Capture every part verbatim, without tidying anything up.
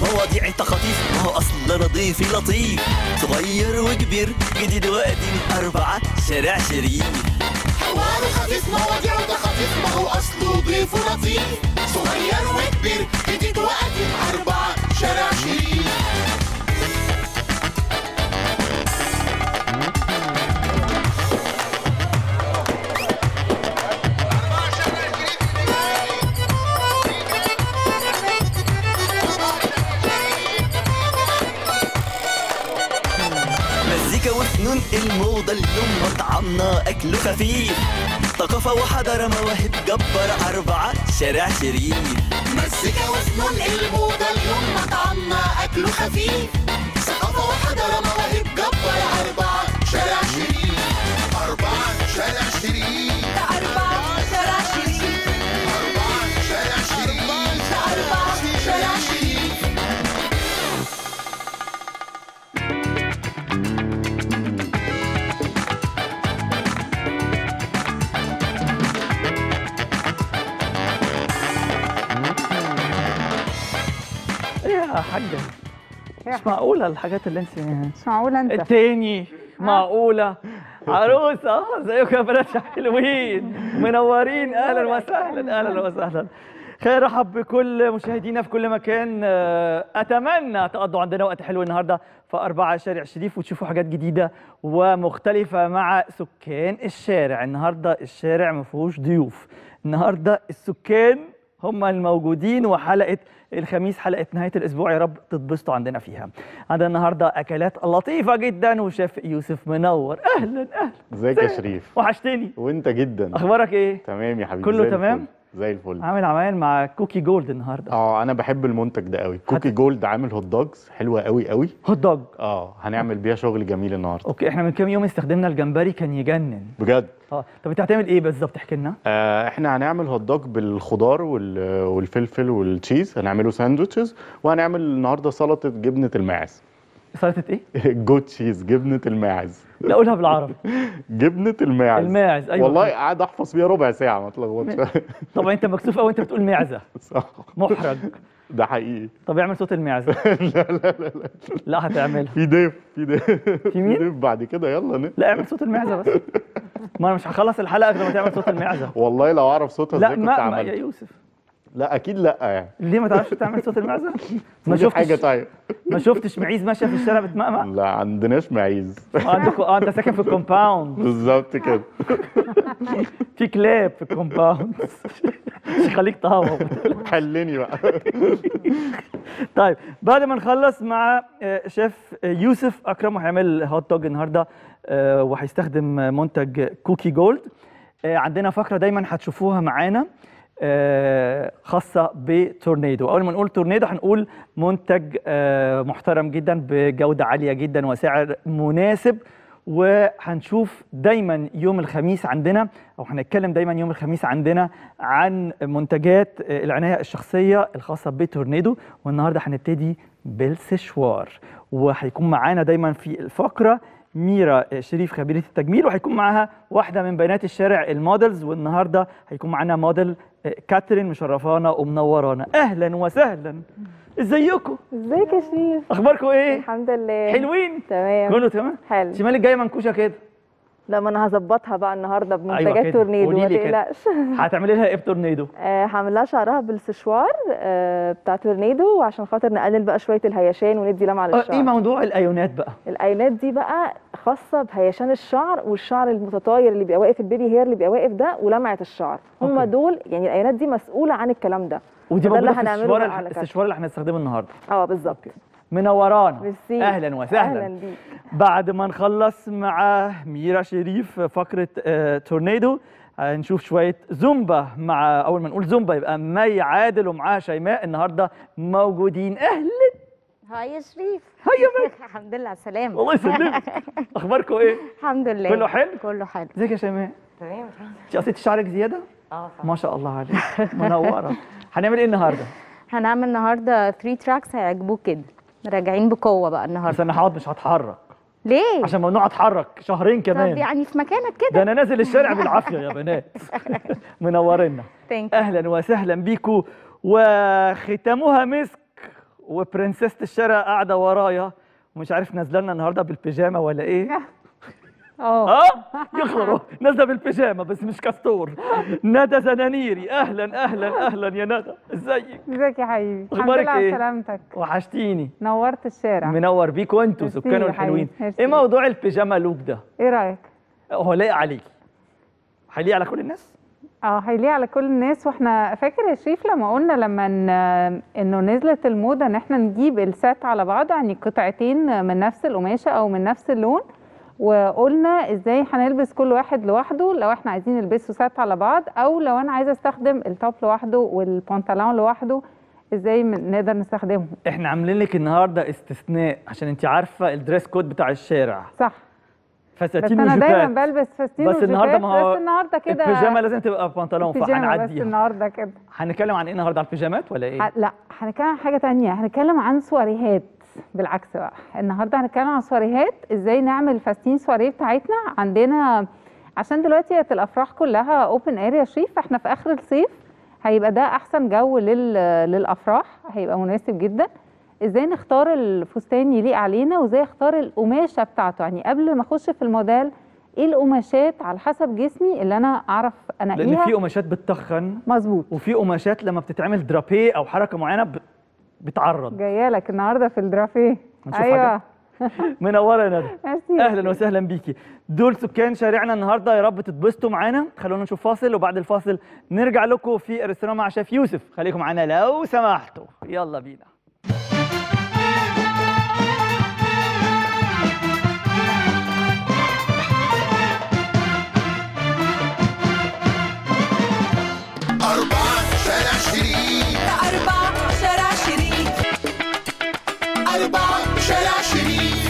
مواضيع تخاطيف، ما هو اصل نضيف لطيف، صغير وكبير جديد وقديم، أربعة شارع شريف. حوار خفيف مواضيع تخاطيف، ما هو اصله ضيف لطيف، صغير وكبير جديد وقديم، أربعة شارع شريف. وفنون الموضة اليوم مطعمنا أكله خفيف، ثقافة وحضارة مواهب جبار، أربعة شارع شريف. مزيكا وفنون الموضة اليوم مطعمنا أكله خفيف، ثقافة وحضارة مواهب جبار، أربعة شارع شريف. أربعة شارع شريف، أربعة شارع شريف، أربعة شارع شريف، أربعة شارع شريف. يا حاجة مش معقولة الحاجات اللي انت مش معقولة انت التاني معقولة عروسة. ازيكم يا بنات حلوين منورين، اهلا وسهلا اهلا وسهلا. خير رحب بكل مشاهدينا في كل مكان. اتمنى تقضوا عندنا وقت حلو النهارده في أربعة شارع شريف وتشوفوا حاجات جديدة ومختلفة مع سكان الشارع. النهارده الشارع ما فيهوش ضيوف، النهارده السكان هم الموجودين، وحلقة الخميس حلقة نهاية الأسبوع يا رب تتبسطوا عندنا فيها. عندنا النهاردة أكلات لطيفة جدا وشيف يوسف منور. أهلا أهلا. ازيك يا شريف؟ وحشتني. وانت جدا. أخبارك إيه؟ تمام يا حبيبي. كله زي تمام؟ الفل. زي الفل. عامل عمال مع كوكي جولد النهارده. اه انا بحب المنتج ده قوي. كوكي هت... جولد عامل هوت دوجز حلوه قوي قوي. هوت دوج. اه هنعمل بيها شغل جميل النهارده. اوكي احنا من كام يوم استخدمنا الجمبري كان يجنن بجد. اه طب انت هتعمل ايه بالظبط؟ احكي لنا. آه احنا هنعمل هوت دوج بالخضار وال... والفلفل والتشيز، هنعمله ساندوتشز، وهنعمل النهارده سلطه جبنه الماعز. سلطه ايه؟ جوت تشيز، جبنه الماعز. لا قولها بالعربي. جبنه الماعز. الماعز ايوه. والله قاعد احفظ فيها ربع ساعه ما تلخبطش. طبعا انت مكسوف قوي انت بتقول معزه. صح. محرج. ده حقيقي. طب اعمل صوت المعزه. لا لا لا لا لا هتعملها. في ضيف في ضيف في مين؟ ضيف بعد كده. يلا ن... لا اعمل صوت المعزه بس. ما انا مش هخلص الحلقه غير لما تعمل صوت المعزه. والله لو اعرف صوتها لا ازاي كنت ما, ما عملت. يا يوسف. لا اكيد لا يعني. ليه ما تعرفش تعمل صوت المعزه؟ ما شفتش حاجه. طيب ما شفتش معيز ماشيه في الشارع بتمقمق؟ لا عندناش معيز. عندكم اه انت ساكن في الكومباوند. بالظبط كده. في كلاب في الكومباوند. مش خليك تهوى. حلني بقى. طيب بعد ما نخلص مع شيف يوسف اكرم وهيعمل هوت دوج النهارده وهيستخدم منتج كوكي جولد، عندنا فقره دايما هتشوفوها معانا خاصه بتورنيدو. اول ما نقول تورنيدو هنقول منتج محترم جدا بجوده عاليه جدا وسعر مناسب، وهنشوف دايما يوم الخميس عندنا او هنتكلم دايما يوم الخميس عندنا عن منتجات العنايه الشخصيه الخاصه بتورنيدو. والنهارده هنبتدي بالسشوار، وهيكون معانا دايما في الفقره ميرا شريف خبيره التجميل، وهيكون معاها واحده من بنات الشارع المودلز، والنهارده هيكون معانا موديل كاترين مشرفانا ومنورانا. اهلا وسهلا. ازيكم؟ ازيك يا شريف؟ اخباركم ايه؟ الحمد لله. حلوين؟ تمام. كله تمام؟ حلو. شمالك جايه منكوشه كده. لا ما انا هظبطها بقى النهارده بمنتجات أيوة تورنيدو ما قولي لي تقلقش. هتعملي لها ايه بتورنيدو؟ آه هعمل لها شعرها بالسشوار آه بتاع تورنيدو، عشان خاطر نقلل بقى شويه الهيشان وندي لمعه للشعر. ايه موضوع الايونات بقى؟ الايونات دي بقى خاصه بهيشان الشعر والشعر المتطاير اللي بيبقى واقف، البيبي هير اللي بيبقى واقف ده، ولمعه الشعر. هم دول يعني الايونات دي مسؤوله عن الكلام ده. ودي موجوده في السشوار الح... السشوار اللي احنا هنستخدمه النهارده. اه بالظبط. منورانا. ميرسي. اهلا وسهلا. اهلا بيك. بعد ما نخلص مع ميرا شريف فقره آه تورنيدو هنشوف شويه زومبا. مع اول ما نقول زومبا يبقى مي عادل ومعاها شيماء النهارده موجودين. اهلا. هاي يا شريف. هاي يا مي. الحمد لله على السلامه. الله يسلمك. اخباركم ايه؟ الحمد لله. كله حلو؟ كله حلو. ازيك يا شيماء؟ تمام. انت قصيتي شعرك زياده؟ اه صح. ما شاء الله عليك. منوره. هنعمل ايه النهارده؟ هنعمل النهارده ثلاثة تراكس هيعجبوك كده، راجعين بقوه بقى النهارده. بس انا هقعد مش هتحرك. ليه؟ عشان ممنوع اتحرك شهرين كمان. طب يعني في مكانك كده. ده انا نازل الشارع بالعافيه يا بنات. منورنا. اهلا وسهلا بيكم، وختامها مسك وبرنسسة الشارع قاعده ورايا ومش عارف نازله لنا النهارده بالبيجامه ولا ايه. اه اه يخرب نازله بالبيجامه بس مش كاستور. ندى زنانيري، اهلا اهلا اهلا يا ندى، ازيك؟ ازيك يا حبيبي؟ الحمد أخبارك لله على إيه؟ سلامتك. وحشتيني. نورت الشارع. منور بيك وانتوا ميرسي سكان يا الحلوين. حبيبي، ميرسي. ايه موضوع البيجاما لوك ده؟ ايه رايك؟ هو لايق عليكي؟ هيليق على كل الناس؟ اه هيليق على كل الناس. واحنا فاكر يا شريف لما قلنا لما ن- انه نزلت الموضه ان احنا نجيب السات على بعض، يعني قطعتين من نفس القماشه او من نفس اللون، وقلنا ازاي هنلبس كل واحد لوحده لو احنا عايزين نلبسه سات على بعض، او لو انا عايزه استخدم التوب لوحده والبنطلون لوحده ازاي من- نقدر نستخدمهم. احنا عاملين لك النهارده استثناء عشان انت عارفه الدريس كود بتاع الشارع، صح. بس فساتين انا وجيبات. دايما بلبس فساتين بس النهارده وجيبات، ما هو بس النهارده كده البيجامه لازم تبقى بنطلون بيجامه بس فهنعديها. النهارده كده. هنتكلم عن ايه النهارده، على البيجامات ولا ايه؟ ح- لا هنتكلم عن حاجة تانية، هنتكلم عن سواريهات. بالعكس بقى النهارده هنتكلم عن سواريهات، ازاي نعمل فاستين سواريه بتاعتنا عندنا، عشان دلوقتي بقت الافراح كلها اوبن اير يا شريف، فاحنا في اخر الصيف هيبقى ده احسن جو لل... للافراح، هيبقى مناسب جدا. ازاي نختار الفستان يليق علينا، وازاي اختار القماشه بتاعته، يعني قبل ما اخش في الموديل ايه القماشات على حسب جسمي اللي انا اعرف انقيها. لان في قماشات بتتخن مظبوط، وفي قماشات لما بتتعمل درابيه او حركه معينه ب- بتعرض. جايه لك النهارده في الدرافيه. هنشوف ايوه منوره يا ندى. ميرسي يا اهلا وسهلا بيكي. دول سكان شارعنا النهارده، يا رب تتبسطوا معانا. خلونا نشوف فاصل وبعد الفاصل نرجع لكم في الريستوران مع شيف يوسف. خليكم معانا لو سمحتوا، يلا بينا. أربعة شارع شريف، أربعة شارع شريف. أربعة شارع شريف.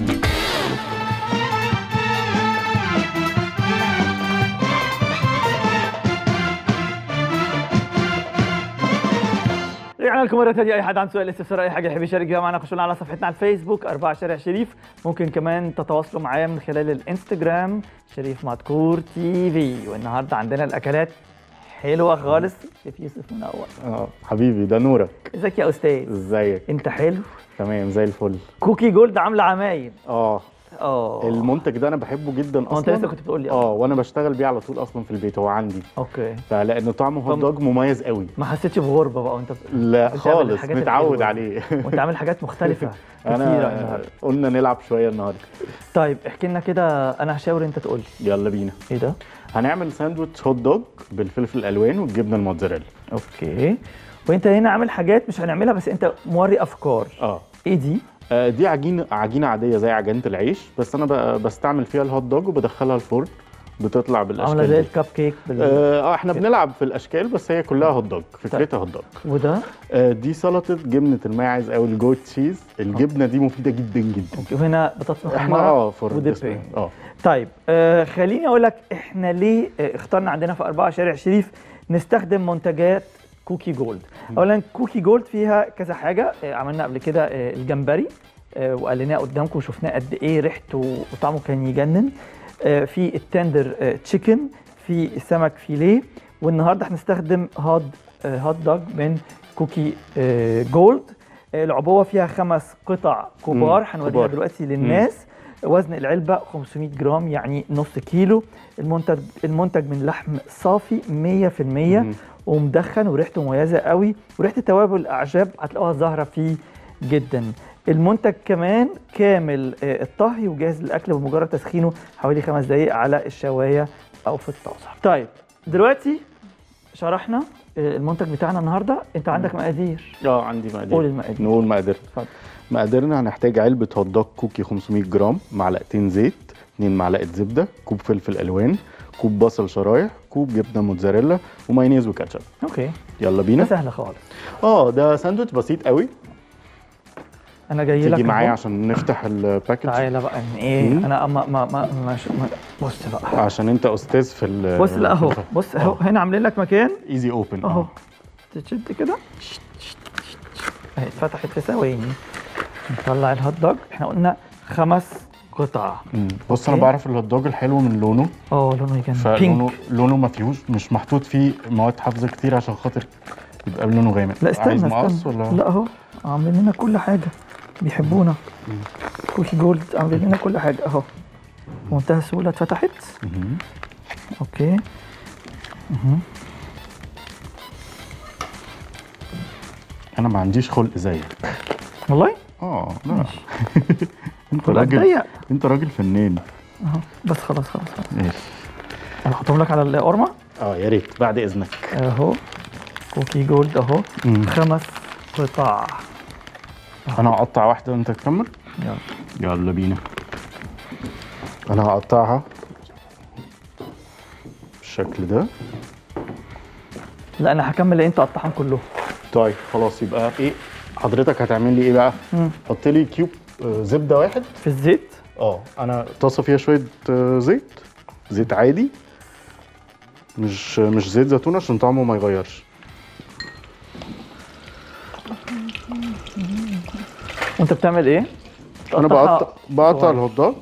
رجعنا لكم مرة تانية. أي حد عنده سؤال استفسار أي حاجة يحب يشارك بيها معنا، خشوا لنا على صفحتنا على الفيسبوك أربعة شارع شريف. ممكن كمان تتواصلوا معايا من خلال الانستجرام شريف مدكور تي في. والنهارده عندنا الأكلات حلوة خالص. شيف يوسف منور. اه حبيبي ده نورك. ازيك يا أستاذ؟ ازيك؟ أنت حلو؟ تمام زي الفل. كوكي جولد عاملة عمايل. اه اه المنتج ده انا بحبه جدا هو اصلا. أنت لسه كنت بتقول لي اه وانا بشتغل بيه على طول اصلا في البيت، هو عندي، اوكي. فلان طعمه هوت دوج مميز قوي. ما حسيتش بغربة بقى وأنت لا بتعمل خالص، الحاجات متعود الحلوة. عليه. وأنت عامل حاجات مختلفة كتيرة انا النهارده. قلنا نلعب شويه النهارده. طيب احكي لنا كده، أنا هشاور أنت تقول لي. يلا بينا. إيه ده؟ هنعمل ساندوتش هوت دوج بالفلفل الالوان والجبنه الموتزاريلا. اوكي. وانت هنا عامل حاجات مش هنعملها بس انت موري افكار. اه ايه دي؟ آه، دي عجينه عجينه عاديه زي عجينه العيش، بس انا ب- بستعمل فيها الهوت دوج وبدخلها الفرن بتطلع بالاشكال عامله زي دي. الكب كيك بال... اه احنا بنلعب في الاشكال، بس هي كلها هوت دوج، فكرتها هوت دوج. وده؟ آه دي سلطه جبنه الماعز او الجوت تشيز. الجبنه دي مفيده جدا جدا. اوكي. وهنا بطاطس احنا محمره اه فور ودبي. اه طيب آه خليني اقول لك احنا ليه آه اخترنا عندنا في أربعة شارع شريف نستخدم منتجات كوكي جولد. اولا كوكي جولد فيها كذا حاجه. آه عملنا قبل كده آه الجمبري آه وقلناه قدامكم وشفناه قد ايه ريحته وطعمه كان يجنن. آه في التندر آه تشيكن، في السمك فيليه، والنهارده هنستخدم هوت آه هوت دوج من كوكي آه جولد. آه العبوه فيها خمس قطع كبار مم، هنوديها كبار. دلوقتي للناس. وزن العلبة خمسمية جرام يعني نص كيلو. المنتج المنتج من لحم صافي مية في المية مم. ومدخن وريحته مميزة قوي، وريحة التوابل الأعشاب هتلاقوها ظاهرة فيه جدا. المنتج كمان كامل آه، الطهي وجاهز للأكل بمجرد تسخينه حوالي خمس دقايق على الشواية أو في الطاسة. طيب دلوقتي شرحنا آه، المنتج بتاعنا النهارده. أنت عندك مقادير؟ اه عندي مقادير. قول المقادير. نقول مقادير. اتفضل. مقاديرنا هنحتاج علبة هوت دوج كوكي خمسمية جرام، معلقتين زيت، اتنين معلقة زبدة، كوب فلفل ألوان، كوب بصل شرايح، كوب جبنة موتزاريلا، ومايونيز وكاتشب. أوكي. يلا ده بينا. سهل خالص. اه ده ساندوتش بسيط قوي. أنا جاي لك تيجي معايا أهو. عشان نفتح الباكج. تعالى بقى إن ايه مم. انا ما ما ما, ما, ما بص بقى. عشان انت استاذ في ال بص لا اهو، بص اهو هنا عاملين لك مكان ايزي اوبن اهو. تشد كده اهي اتفتحت في ثواني. نطلع الهوت دوج. احنا قلنا خمس قطع. بص انا أوكي. بعرف الهوت دوج الحلو من لونه، اه لونه يجنن فلونه بينك. لونه ما فيهوش مش محطوط فيه مواد حافظه كتير عشان خاطر يبقى لونه غامق. لا استنى عايز مقص استنى ولا لا اهو عاملين لنا كل حاجه، بيحبونا. كوكي جولد عاملين لنا كل حاجه اهو، بمنتهى السهوله اتفتحت. مهم. اوكي. مهم. انا ما عنديش خلق زيك. والله اه لا انت خلقك راجل، ضيق. انت راجل فنان. اهو بس خلاص خلاص خلاص. ماشي. انا هحطهم لك على القرمه اه يا ريت بعد اذنك. اهو. كوكي جولد اهو. مم. خمس قطع. انا هقطع واحده وانت تكمل. يلا. يلا بينا. انا هقطعها بالشكل ده. لا انا هكمل، انت قطعهم كلهم. طيب خلاص، يبقى ايه حضرتك هتعمل لي ايه بقى؟ مم. حط لي كيوب آه، زبده واحد. في الزيت. اه انا طاسه فيها شويه آه، زيت، زيت عادي، مش مش زيت زيتون عشان طعمه ما يغيرش. وانت بتعمل ايه؟ انا تقطعها بقطع بقطع صغير. الهوت دوج.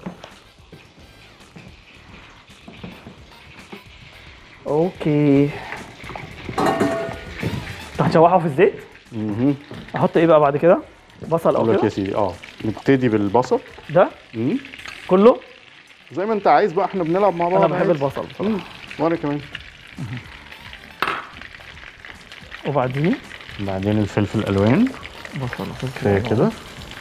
اوكي. انت هتشوحه في الزيت؟ اها. احط ايه بقى بعد كده؟ بصل او اقول لك يا كده؟ سيدي، اه نبتدي بالبصل. ده مم. كله؟ زي ما انت عايز بقى، احنا بنلعب مع بعض. انا بحب عادي. البصل بصراحه. مم. وانا كمان. وبعدين بعدين الفلفل الالوان. بصل وفلفل كفايه ألوان. كده.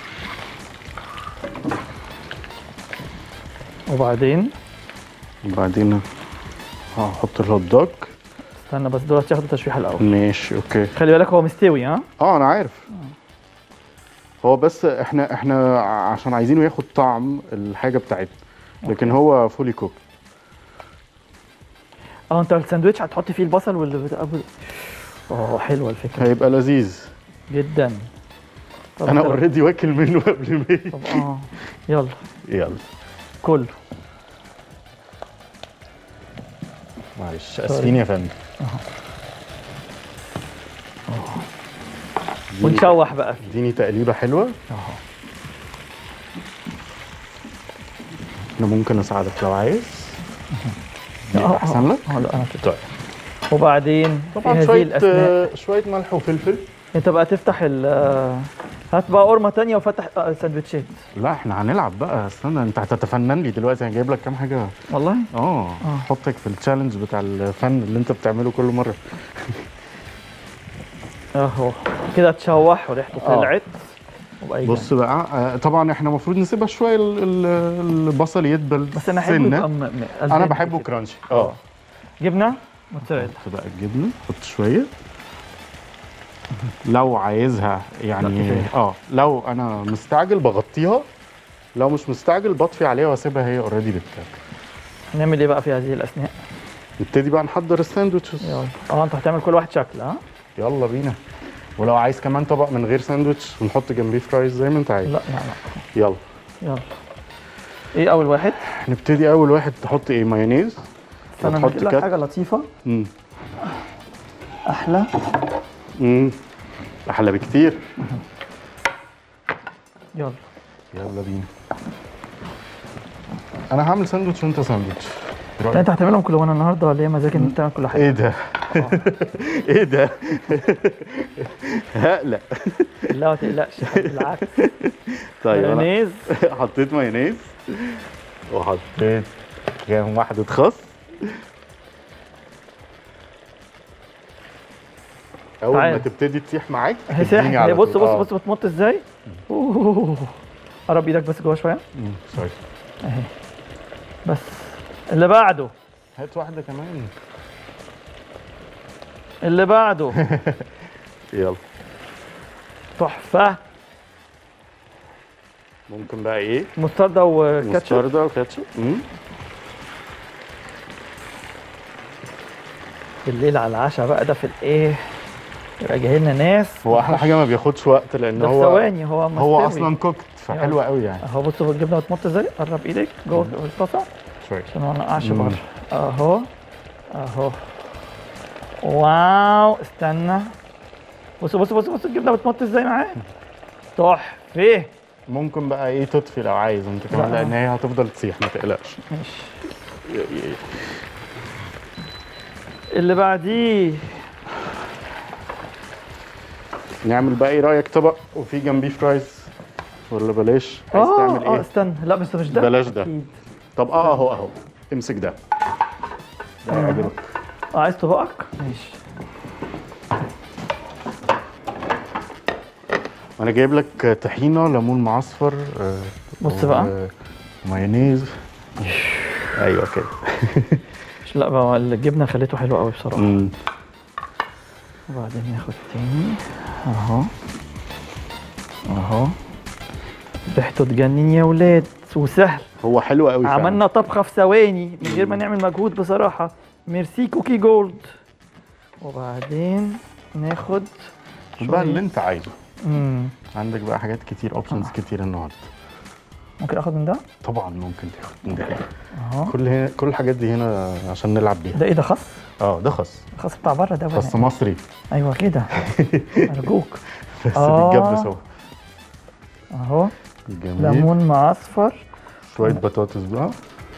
وبعدين وبعدين هحط الهوت دوج. استنى بس دول هتاخدوا تشويحه الاول. ماشي اوكي. خلي بالك هو مستوي ها؟ اه انا عارف. هو بس احنا احنا عشان عايزينه ياخد طعم الحاجه بتاعتنا، لكن هو فولي كوك. اه انت الساندوتش هتحط فيه البصل واللي اه حلوه الفكره هيبقى لذيذ. جدا. طب انا انت- اوريدي واكل منه قبل ما يجي. طب اه يلا يلا كله. معلش اسفين يا فندم. ونشوح بقى فيه. اديني تقليبه حلوه. اهو. انا ممكن اساعدك لو عايز. دي اه، احسن لك. اه لا انا كده. طيب وبعدين في طبعا هذه شويه الاثناء آه، شويه ملح وفلفل. انت بقى تفتح ال آه، هات بقى قرمه تانية وفتح آه، سندوتشات. لا احنا هنلعب بقى. استنى، انت هتتفنن لي دلوقتي. انا جايب لك كام حاجه. والله اه احطك في التشالنج بتاع الفن اللي انت بتعمله كل مره. اهو كده اتشوح وريحته اه. طلعت. وبقى يجي. بص بقى، آه، طبعا احنا المفروض نسيبها شويه ال- ال- البصل يدبل. بس انا احبه سنة. يبقى م- م- انا ألبان بحبه كده. كرانشي. اه جبنه موتزاريلا. حط بقى الجبنه، حط شويه لو عايزها لا، يعني. كفاية. اه لو انا مستعجل بغطيها، لو مش مستعجل بطفي عليها واسيبها هي اوريدي بتاكل. هنعمل ايه بقى في هذه الاثناء؟ نبتدي بقى نحضر الساندوتشز. يلا اه انت هتعمل كل واحد شكل ها؟ يلا بينا. ولو عايز كمان طبق من غير ساندوتش ونحط جنبيه فرايز زي ما انت عايز. لا لا لا يلا يلا. ايه اول واحد؟ نبتدي. اول واحد تحط ايه؟ مايونيز. استنى وتحط نجيب لك كات. حاجه لطيفه امم احلى. امم احلى بكتير. يلا يلا بينا. انا هعمل ساندوتش وانت ساندوتش. لا انت هتعملهم كلهم. انا النهارده ولا ايه مزاجي ان انت تعمل كل حاجه؟ ايه ده؟ ايه ده؟ هقلق. لا ما تقلقش بالعكس. طيب انا مايونيز. حطيت مايونيز وحطيت كام واحدة خس. اول تعال. ما تبتدي تسيح معاك هي اديني ساحت. على هي بص طول. بص آه. بص بتمط ازاي؟ أوه. قرب ايدك بس جوه شويه. مم، سوري. اهي بس. اللي بعده هات واحدة كمان. اللي بعده يلا. تحفه. ممكن بقى ايه؟ مستردة وكاتشب. مستردة وكاتشب. مم. بالليل على العشاء بقى ده في الايه؟ يبقى جاي لنا ناس. هو احلى حاجة ما بياخدش وقت لان ده في هو ثواني هو هو مستوي. اصلا كوكت فحلو قوي يعني. اهو بصوا الجبنه بتمط ازاي؟ قرب ايدك جوه الطاسه شوية. عشان ما نقعش مم. بره. اهو اهو. واو استنى. بصوا بصوا بصوا بصوا الجبنه بتمط ازاي معاه. تحفه. ممكن بقى ايه تطفي لو عايز انت كمان، لا. لان هي هتفضل تسيح ما تقلقش. ماشي. اللي بعديه نعمل بقى ايه رايك طبق وفي جنبيه فرايز ولا بلاش؟ عايز اه تعمل اه ايه؟ استنى، لا بس مش ده. بلاش ده. أكيد. طب اه اهو اهو امسك ده ده هيعجبك. اه عايز طبقك؟ ماشي. انا جايب لك طحينه، ليمون معصفر، آه، بص و- بقى. مايونيز. ايوه كده. مش لا بقى الجبنه خليته حلو قوي بصراحه. مم. وبعدين ناخد تاني اهو اهو. ريحته تجنن يا ولاد وسهل. هو حلو قوي فعلا. عملنا طبخه في ثواني من غير ما نعمل مجهود بصراحه. ميرسي كوكي جولد. وبعدين ناخد بقى اللي انت عايزه. امم عندك بقى حاجات كتير، اوبشنز كتير النهارده. ممكن اخد من ده؟ طبعا ممكن تاخد من ده. اهو. كل هنا كل الحاجات دي هنا عشان نلعب بيها. ده ايه ده؟ خس؟ اه ده خس. خس بتاع بره ده ولا خس إيه؟ مصري. ايوه كده. ارجوك. بس آه. بيتجبس اهو. اهو. جميل. ليمون معصفر. شويه بطاطس بقى.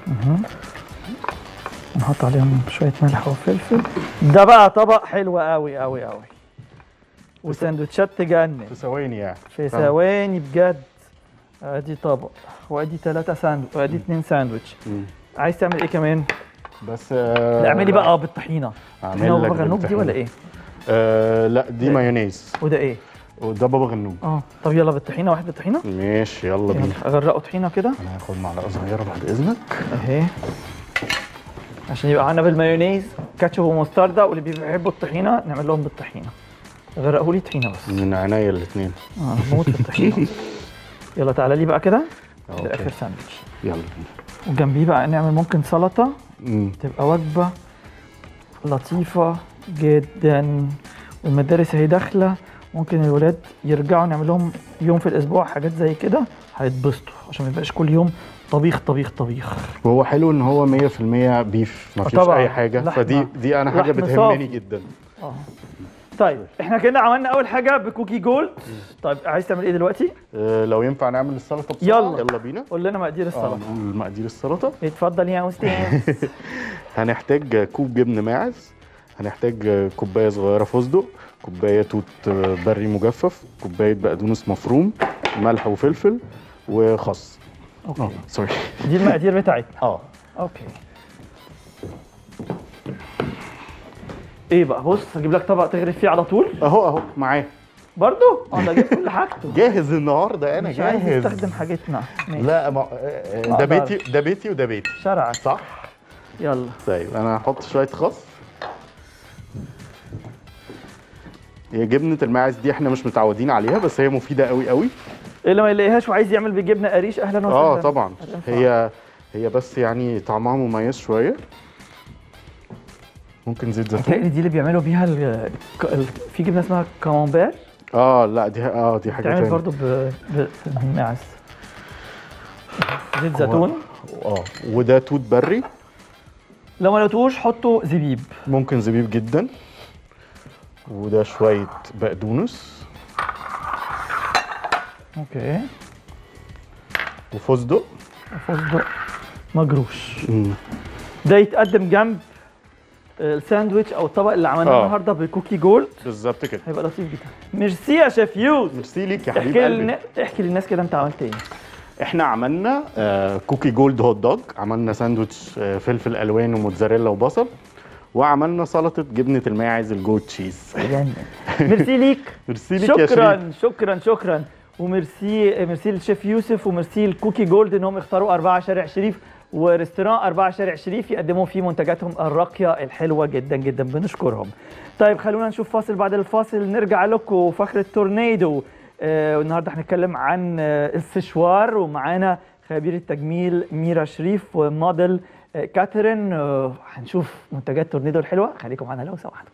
نحط عليهم شويه ملح وفلفل. ده بقى طبق حلو قوي قوي قوي. وسندوتشات تجنن في ثواني يعني. في ثواني بجد. ادي طبق وادي ثلاثة ساندوتش وادي اثنين ساندوتش. مم. عايز تعمل ايه كمان؟ بس آه لا اعملي بقى اه بالطحينه. اعمل هنا لك بابا غنوج دي بالطحينة. ولا ايه؟ آه لا دي لا. مايونيز وده ايه؟ وده بابا غنوج. اه طب يلا بالطحينه، واحد بالطحينه. ماشي يلا بينا. يلا اغرقه طحينه كده انا هاخد معلقه صغيره بعد اذنك. اهي عشان يبقى عندنا بالمايونيز كاتشب ومستردة، واللي بيحبوا الطحينه نعمل لهم بالطحينه. غرقوا لي طحينه بس. من عينيا الاثنين. اه موت في الطحينه. يلا تعالى لي بقى كده. ده أوكي. اخر ساندوتش. يلا بينا. وجنبيه بقى نعمل ممكن سلطه مم. تبقى وجبه لطيفه جدا. والمدارس اهي داخله، ممكن الولاد يرجعوا نعمل لهم يوم في الاسبوع حاجات زي كده هيتبسطوا، عشان ما يبقاش كل يوم طبيخ طبيخ طبيخ. وهو حلو ان هو مية في المية بيف، ما فيش طبعاً. اي حاجه. لحمة. فدي دي انا حاجه لحم بتهمني صافي. جدا. اه طيب احنا كده عملنا اول حاجه بكوكي جولد. طيب عايز تعمل ايه دلوقتي؟ آه لو ينفع نعمل السلطه بسرعه. يلا. يلا بينا. قول لنا مقادير اه السلطه. نقول مقادير السلطه. اتفضل يا استاذ. هنحتاج كوب جبن ماعز، هنحتاج كوبايه صغيره فستق، كوبايه توت بري مجفف، كوبايه بقدونس مفروم، ملح وفلفل وخس. اوكي اه سوري. دي المقادير بتاعتنا. اه اوكي. ايه بقى؟ بص هجيب لك طبق تغرف فيه على طول. اهو اهو معاه. برضو انا اجيب كل حاجته. جاهز النهارده انا مش عايز جاهز. يستخدم حاجتنا. ماشي. لا ما آه، ده أقدر. بيتي ده بيتي وده بيتي. شرعك. صح. يلا. طيب انا هحط شويه خس. هي جبنه الماعز دي احنا مش متعودين عليها، بس هي مفيده قوي قوي. اللي ما يلاقيهاش وعايز يعمل بجبنه قريش اهلا وسهلا. اه طبعا. هتنفع. هي هي بس يعني طعمها مميز شويه. ممكن زيت زيتون. متهيألي دي اللي بيعملوا بيها ال... ال... في جبنه اسمها كامامبير اه لا دي اه دي حاجه بتعمل تانية. برضو ب... ب... بالماعز. زيت زيتون. اه وده توت بري. لو ما لقيتوش حطوا زبيب. ممكن زبيب جدا. وده شويه بقدونس اوكي. وفستق. فستق مجروش. مم. ده يتقدم جنب الساندويتش او الطبق اللي عملناه آه. النهارده بكوكي جولد. بالظبط كده. هيبقى لطيف جدا. ميرسي يا شيف يوسف. ميرسي ليك يا حبيب احكي قلبي. لنا احكي للناس كده انت عملت ايه؟ احنا عملنا آه كوكي جولد هوت دوج، عملنا ساندوتش آه فلفل الوان وموتزاريلا وبصل، وعملنا سلطه جبنه الماعز الجوت تشيز. جنن. ميرسي ليك. ميرسي ليك يا شريف. شكرا شكرا شكرا. وميرسي ميرسي للشيف يوسف، وميرسي لكوكي جولد انهم اختاروا أربعة شارع شريف وريستوران أربعة شارع شريف يقدموا فيه منتجاتهم الراقيه الحلوه جدا جدا. بنشكرهم. طيب خلونا نشوف فاصل، بعد الفاصل نرجع لكم فقره تورنيدو. آه والنهارده هنتكلم عن آه السشوار، ومعانا خبير التجميل ميرا شريف وموديل آه كاترين. آه هنشوف منتجات تورنيدو الحلوه. خليكم معانا لو سمحتوا.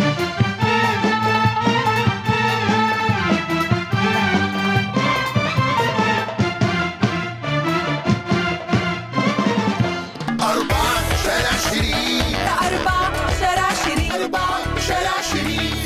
أربعة شارع شريف. أربعة شارع شريف. أربعة شارع شريف.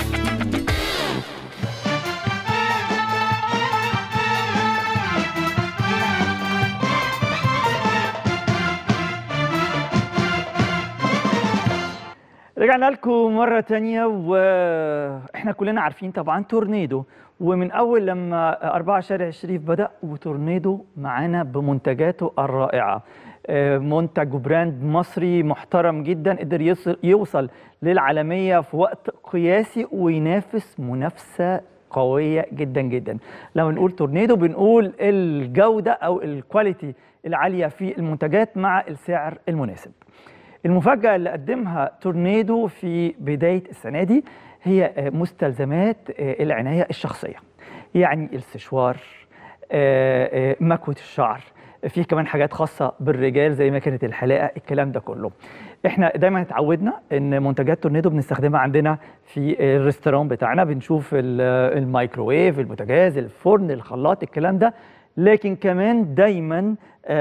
رجعنا لكم مرة تانية واحنا كلنا عارفين طبعا تورنيدو، ومن اول لما أربعة شارع الشريف بدأ وتورنيدو معانا بمنتجاته الرائعة. منتج وبراند مصري محترم جدا قدر يوصل, يوصل للعالمية في وقت قياسي وينافس منافسة قوية جدا جدا. لما نقول تورنيدو بنقول الجودة او الكواليتي العالية في المنتجات مع السعر المناسب. المفاجأة اللي قدمها تورنيدو في بداية السنة دي هي مستلزمات العناية الشخصية، يعني السشوار، مكوة الشعر، فيه كمان حاجات خاصة بالرجال زي ماكينة الحلاقة، الكلام ده كله. احنا دايما اتعودنا ان منتجات تورنيدو بنستخدمها عندنا في الريستوران بتاعنا، بنشوف الميكروويف، البوتاجاز، الفرن، الخلاط، الكلام ده. لكن كمان دايما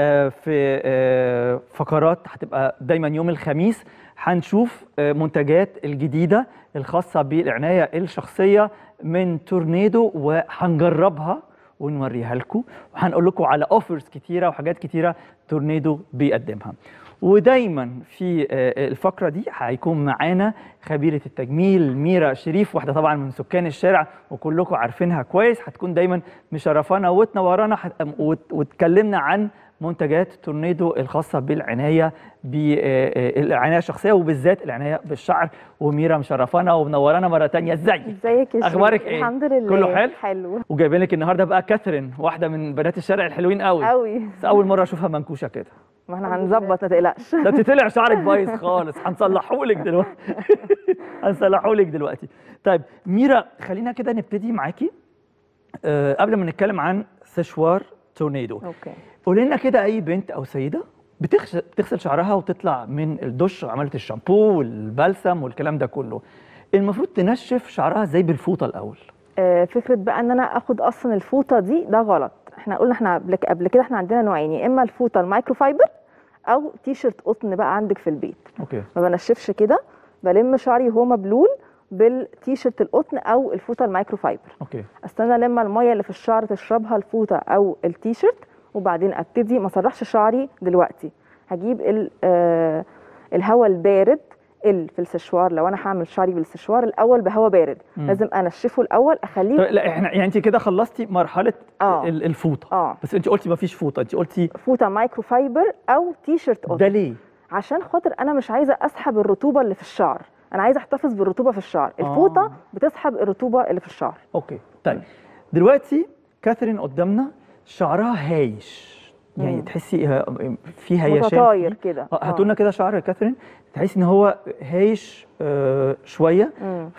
في فقرات هتبقى دايما يوم الخميس هنشوف منتجات الجديدة الخاصة بالعناية الشخصية من تورنيدو، وهنجربها ونوريها لكم وهنقول لكم على اوفرز كتيرة وحاجات كتيرة تورنيدو بيقدمها. ودايما في الفقرة دي هيكون معانا خبيرة التجميل ميرا شريف، واحدة طبعا من سكان الشارع وكلكم عارفينها كويس، هتكون دايما مشرفانا وتنورانا وتكلمنا عن منتجات تورنيدو الخاصة بالعناية بالعناية الشخصية وبالذات العناية بالشعر. وميرا مشرفانا ومنورانا مرة تانية. ازيك؟ ازيك يا اخبارك ايه؟ الحمد لله كله حلو؟ حلو. وجايبين لك النهارده بقى كاثرين، واحدة من بنات الشارع الحلوين قوي قوي، بس أول مرة أشوفها منكوشة كده. ما احنا هنظبط ما تقلقش. ده تطلع شعرك بايظ خالص، هنصلحهولك دلوقتي. هنصلحهولك دلوقتي. طيب ميرا، خلينا كده نبتدي معاكي أه قبل ما نتكلم عن سشوار تورنيدو. اوكي، قولي لنا كده اي بنت او سيده بتغسل بتغسل شعرها وتطلع من الدش عملت الشامبو والبلسم والكلام ده كله، المفروض تنشف شعرها ازاي بالفوطه الاول؟ آه فكره بقى ان انا اخد اصلا الفوطه دي ده غلط. احنا قلنا احنا قبل قبل كده احنا عندنا نوعين، يا اما الفوطه المايكرو فايبر او تي شيرت قطن بقى عندك في البيت. اوكي، ما بنشفش كده، بلم شعري وهو مبلول بالتي شيرت القطن او الفوطه المايكرو فايبر. اوكي، استنى لما الميه اللي في الشعر تشربها الفوطه او التي شيرت، وبعدين ابتدي ما اسرحش شعري دلوقتي. هجيب آه الهواء البارد اللي في السشوار. لو انا هعمل شعري بالسشوار الاول بهواء بارد، مم. لازم انشفه الاول اخليه. لا احنا يعني انت كده خلصتي مرحله آه. الفوطه. اه بس انت قلتي ما فيش فوطه، انت قلتي فوطه مايكرو فايبر او تي شيرت قطن. ده ليه؟ عشان خاطر انا مش عايزه اسحب الرطوبه اللي في الشعر، انا عايزه احتفظ بالرطوبه في الشعر. الفوطه آه. بتسحب الرطوبه اللي في الشعر. اوكي، طيب دلوقتي كاثرين قدامنا شعرها هايش، يعني مم. تحسي في هيشان متطاير كده. هاتوا لنا كده شعر كاثرين، تحسي ان هو هايش آه شويه. مم.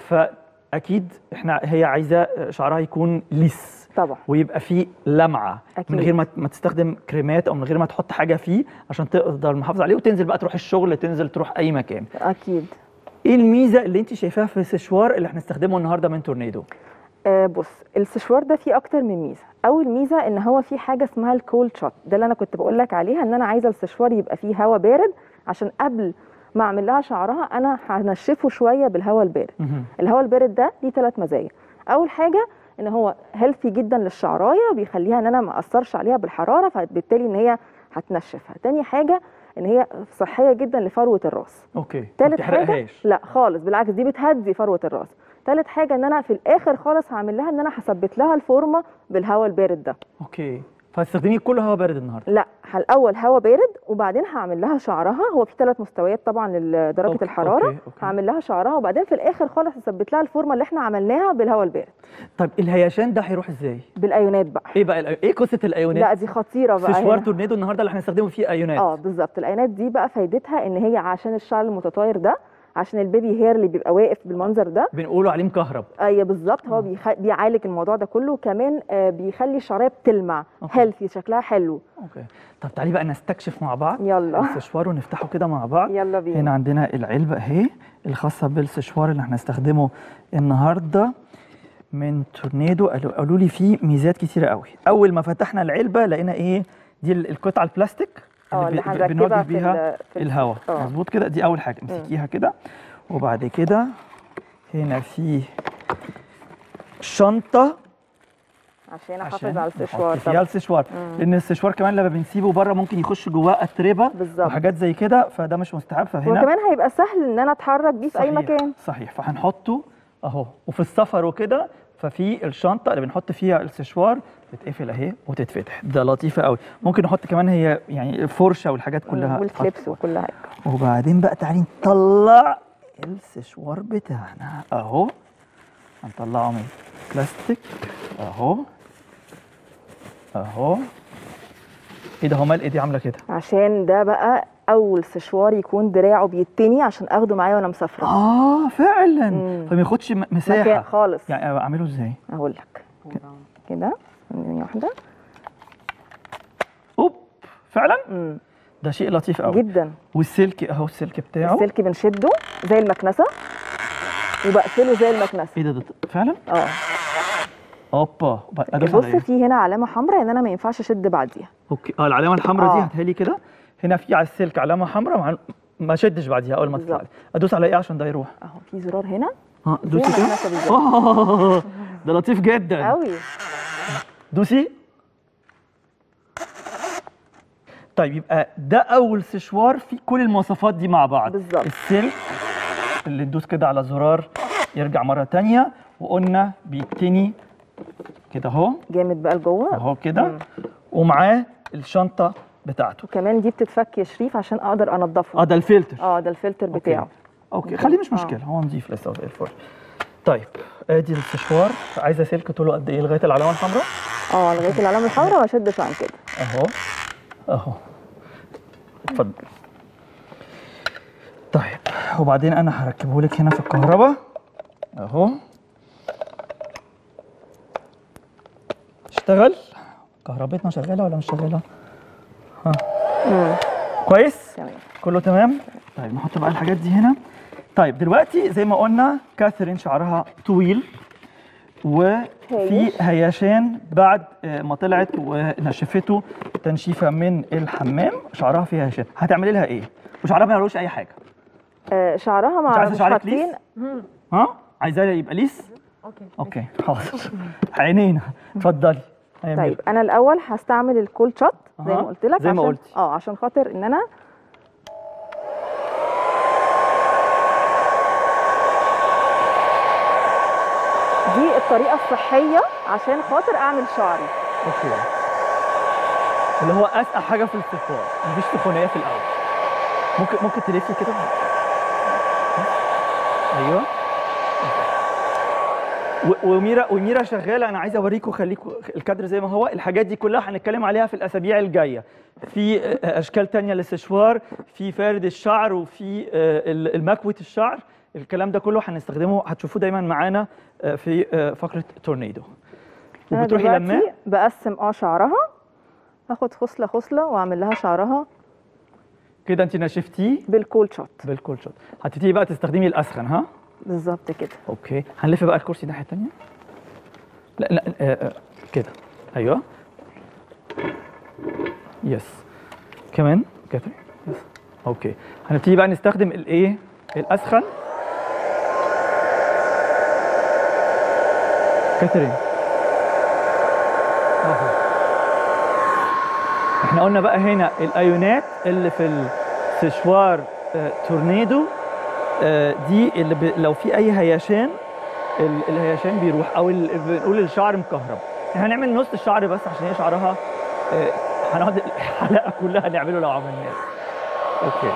فاكيد احنا هي عايزه شعرها يكون ليس طبعا، ويبقى فيه لمعه أكيد. من غير ما تستخدم كريمات او من غير ما تحط حاجه فيه عشان تقدر محافظه عليه وتنزل بقى تروح الشغل، تنزل تروح اي مكان. اكيد. ايه الميزه اللي انت شايفاها في السشوار اللي هنستخدمه النهارده من تورنيدو؟ آه بص، السشوار ده فيه اكتر من ميزه. اول ميزه ان هو فيه حاجه اسمها الكولد شوت، ده اللي انا كنت بقول لك عليها، ان انا عايزه السشوار يبقى فيه هواء بارد عشان قبل ما اعمل لها شعرها انا هنشفه شويه بالهواء البارد. الهواء البارد ده ليه ثلاث مزايا. اول حاجه ان هو هيلثي جدا للشعرايه، بيخليها ان انا ما اثرش عليها بالحراره، فبالتالي ان هي هتنشفها. تاني حاجه ان هي صحيه جدا لفروه الراس. اوكي، تالت حاجه لا خالص، بالعكس دي بتهدي فروه الراس. ثالث حاجه ان انا في الاخر خالص هعمل لها ان انا هثبت لها الفورمه بالهواء البارد ده. اوكي، فهتستخدمي كل هواء بارد النهارده؟ لا، الاول هواء بارد وبعدين هعمل لها شعرها. هو في ثلاث مستويات طبعا لدرجه أوكي. الحراره. أوكي. أوكي. هعمل لها شعرها وبعدين في الاخر خالص هثبت لها الفورمه اللي احنا عملناها بالهواء البارد. طيب الهيشان ده هيروح ازاي؟ بالايونات بقى. ايه بقى الأي... ايه قصه الايونات؟ لا دي خطيره بقى. سشوار تورنيدو النهارده اللي هنستخدمه فيه ايونات. اه بالظبط، الايونات دي بقى فايدتها ان هي عشان الشعر المتطاير ده، عشان البيبي هير اللي بيبقى واقف بالمنظر ده بنقولوا عليه مكهرب. ايوه بالظبط، هو بيخ... بيعالج الموضوع ده كله. كمان آه بيخلي الشعريه بتلمع هيلثي، شكلها حلو. اوكي، طب تعالي بقى نستكشف مع بعض يلا السشوار ونفتحه كده مع بعض. يلا بينا. هنا عندنا العلبه اهي الخاصه بالسشوار اللي هنستخدمه النهارده من تورنيدو. قالوا لي فيه ميزات كتيره قوي. اول ما فتحنا العلبه لقينا ايه؟ دي القطعه البلاستيك اللي, اللي بنوجه بيها الهواء. مظبوط كده، دي اول حاجه امسكيها كده. وبعد كده هنا في شنطه عشان احافظ عشان على نحط السشوار فيها طبعا. السشوار، لان السشوار كمان لما بنسيبه بره ممكن يخش جواه اتربه بالظبط. وحاجات زي كده، فده مش مستحب. فهنا وكمان هيبقى سهل ان انا اتحرك بيه في اي صحيح، مكان. صحيح. فهنحطه اهو، وفي السفر وكده ففي الشنطه اللي بنحط فيها السشوار بتتقفل اهي وتتفتح، ده لطيفه قوي. ممكن نحط كمان هي يعني الفرشه والحاجات كلها والكليبس وكل حاجه. وبعدين بقى تعالي نطلع السشوار بتاعنا اهو، هنطلعه من البلاستيك اهو اهو. ايه ده، هو مال ايدي عامله كده؟ عشان ده بقى اول سشوار يكون دراعه بيتني عشان اخده معايا وانا مسافره. اه فعلا، مم. فما ياخدش م- مساحه مكان خالص. يعني اعمله ازاي؟ اقول لك كده ثانيه واحده. اوب، فعلا امم ده شيء لطيف قوي جدا. والسلك اهو، السلك بتاعه السلك بنشده زي المكنسه وبقفله زي المكنسه. ايه ده, ده فعلا؟ اه اوبا، ادوس على بص ايه؟ في هنا علامه حمراء ان انا ما ينفعش اشد بعديها. اوكي، اه العلامه الحمراء دي آه. هاتها لي كده. هنا في على السلك علامه حمراء مع... ما شدش بعديها اول ما تطلع لي. بالظبط. ادوس على ايه عشان ده يروح؟ اهو في زرار هنا اه زي دوسي كده. المكنسه بالظبط اه ده لطيف جدا قوي. دوسي. طيب يبقى ده اول سشوار في كل المواصفات دي مع بعض بالظبط. السلك اللي ندوس كده على زرار يرجع مره تانية، وقلنا بيتني كده اهو جامد بقى لجوه اهو كده، ومعاه الشنطه بتاعته. وكمان دي بتتفك يا شريف عشان اقدر انضفه. اه ده الفلتر. اه ده الفلتر بتاعه. اوكي خليه مش مشكله، هو نضيف لسه زي الفل. طيب ادي السشوار، عايزه سلك طوله قد ايه لغايه العلامه الحمراء؟ اه لغايه العلامه الحمراء ما اشدش عن كده. اهو اهو، اتفضل. طيب وبعدين انا هركبه لك هنا في الكهرباء اهو. اشتغل؟ كهربتنا شغاله ولا مش شغاله؟ ها امم كويس؟ تمام. كله تمام؟ طيب نحط بقى الحاجات دي هنا. طيب دلوقتي زي ما قلنا كاثرين شعرها طويل وفي هيشان بعد ما طلعت ونشفته تنشيفه من الحمام، شعرها فيها هيشان، هتعملي لها ايه؟ وشعرها ما يعملوش اي حاجه. آه شعرها مش مع عايزه مش شعرك حاطين. ليس؟ ها؟ عايزاه يبقى ليس؟ اوكي اوكي حاضر. عينينا، اتفضلي. طيب انا الاول هستعمل الكول شوت زي ما قلت لك، زي ما عشان قلتي. اه عشان خاطر ان انا دي الطريقه الصحيه عشان خاطر اعمل شعري. اوكي، اللي هو اسقع حاجه في السشوار، مفيش سخونيه في الاول. ممكن ممكن تلفي كده. ايوه. و- وميرا وميرا شغاله، انا عايز اوريكم، خليكم الكادر زي ما هو. الحاجات دي كلها هنتكلم عليها في الاسابيع الجايه. في اشكال تانية للسشوار، في فرد الشعر، وفي المكوة الشعر. الكلام ده كله هنستخدمه، هتشوفوه دايما معانا في فقره تورنيدو. انا وبتروحي دلوقتي لما بقسم اه شعرها، هاخد خصله خصله واعمل لها شعرها كده انت نشفتيه بالكول شوت. بالكول شوت. هتبتدي بقى تستخدمي الاسخن. ها بالظبط كده. اوكي، هنلف بقى الكرسي الناحيه الثانيه. لا لا آه آه كده. ايوه يس، كمان كده. يس اوكي، هنبتدي بقى نستخدم الايه الاسخن. كاترين اهو، احنا قلنا بقى هنا الايونات اللي في السشوار آه تورنيدو آه دي اللي ب... لو في اي هيشان ال... الهيشان بيروح، او ال... بنقول الشعر مكهرب. احنا هنعمل نص الشعر بس عشان هي شعرها آه هنقعد الحلقه كلها نعمله لو عملناه. اوكي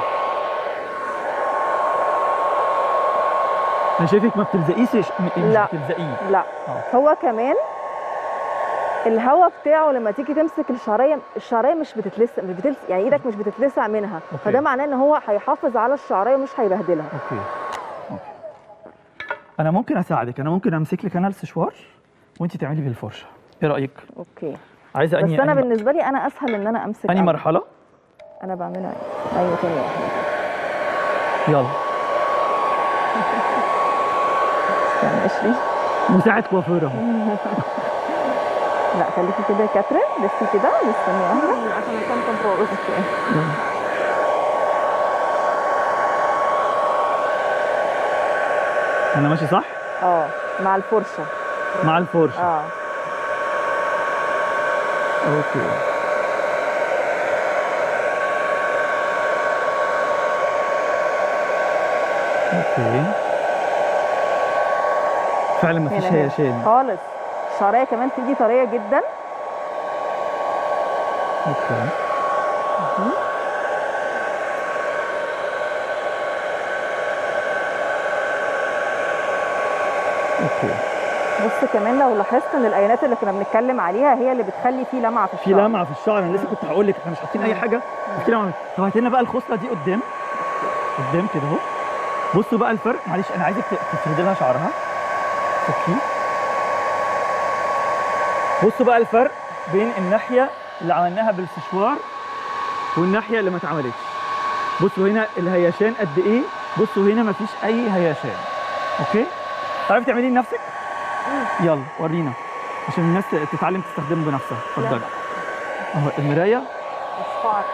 انا شايفك ما بتلزقيش. مش لا بتلزقيه. لا آه. هو كمان الهواء بتاعه لما تيجي تمسك الشعريه، الشعريه مش بتتلسع، مش بتلسع يعني ايدك مش بتتلسع منها. أوكي. فده معناه ان هو هيحافظ على الشعريه مش هيبهدلها. اوكي اوكي، انا ممكن اساعدك، انا ممكن امسك لك انا السشوار وانت تعملي بالفرشه، ايه رايك؟ اوكي عايزه بس اني انا أني... بالنسبه لي انا اسهل ان انا امسك. اني أنا. مرحله انا بعملها ايوه ثانيه واحده. يلا يعني اشري مساعد كوافير اهو. لا خليكي كده يا كاترين، لفي كده بس ثانيه واحده عشان كان كنترول. انا ماشي صح؟ اه مع الفرشه. مع الفرشه. اه اوكي اوكي فعلا مفيش هنا هنا. هياشان. خالص. الشعريه كمان تيجي طريه جدا. اوكي اوكي بص كمان لو لاحظت ان الايونات اللي كنا بنتكلم عليها هي اللي بتخلي فيه لمعه في في الشعر. لمعه في الشعر. انا لسه كنت هقول لك احنا مش حاطين اي حاجه، في لمعه. طب هات لنا بقى الخصله دي قدام قدام كده اهو. بصوا بقى الفرق، معلش انا عايزك تفردي لها شعرها. اوكي بصوا بقى الفرق بين الناحيه اللي عملناها بالسشوار والناحيه اللي ما اتعملتش. بصوا هنا الهياشان قد ايه، بصوا هنا مفيش اي هياشان. اوكي تعرفي تعمليه لنفسك؟ يلا ورينا عشان الناس تتعلم تستخدمه بنفسها. اتفضلي اهو المرايه. اصفار.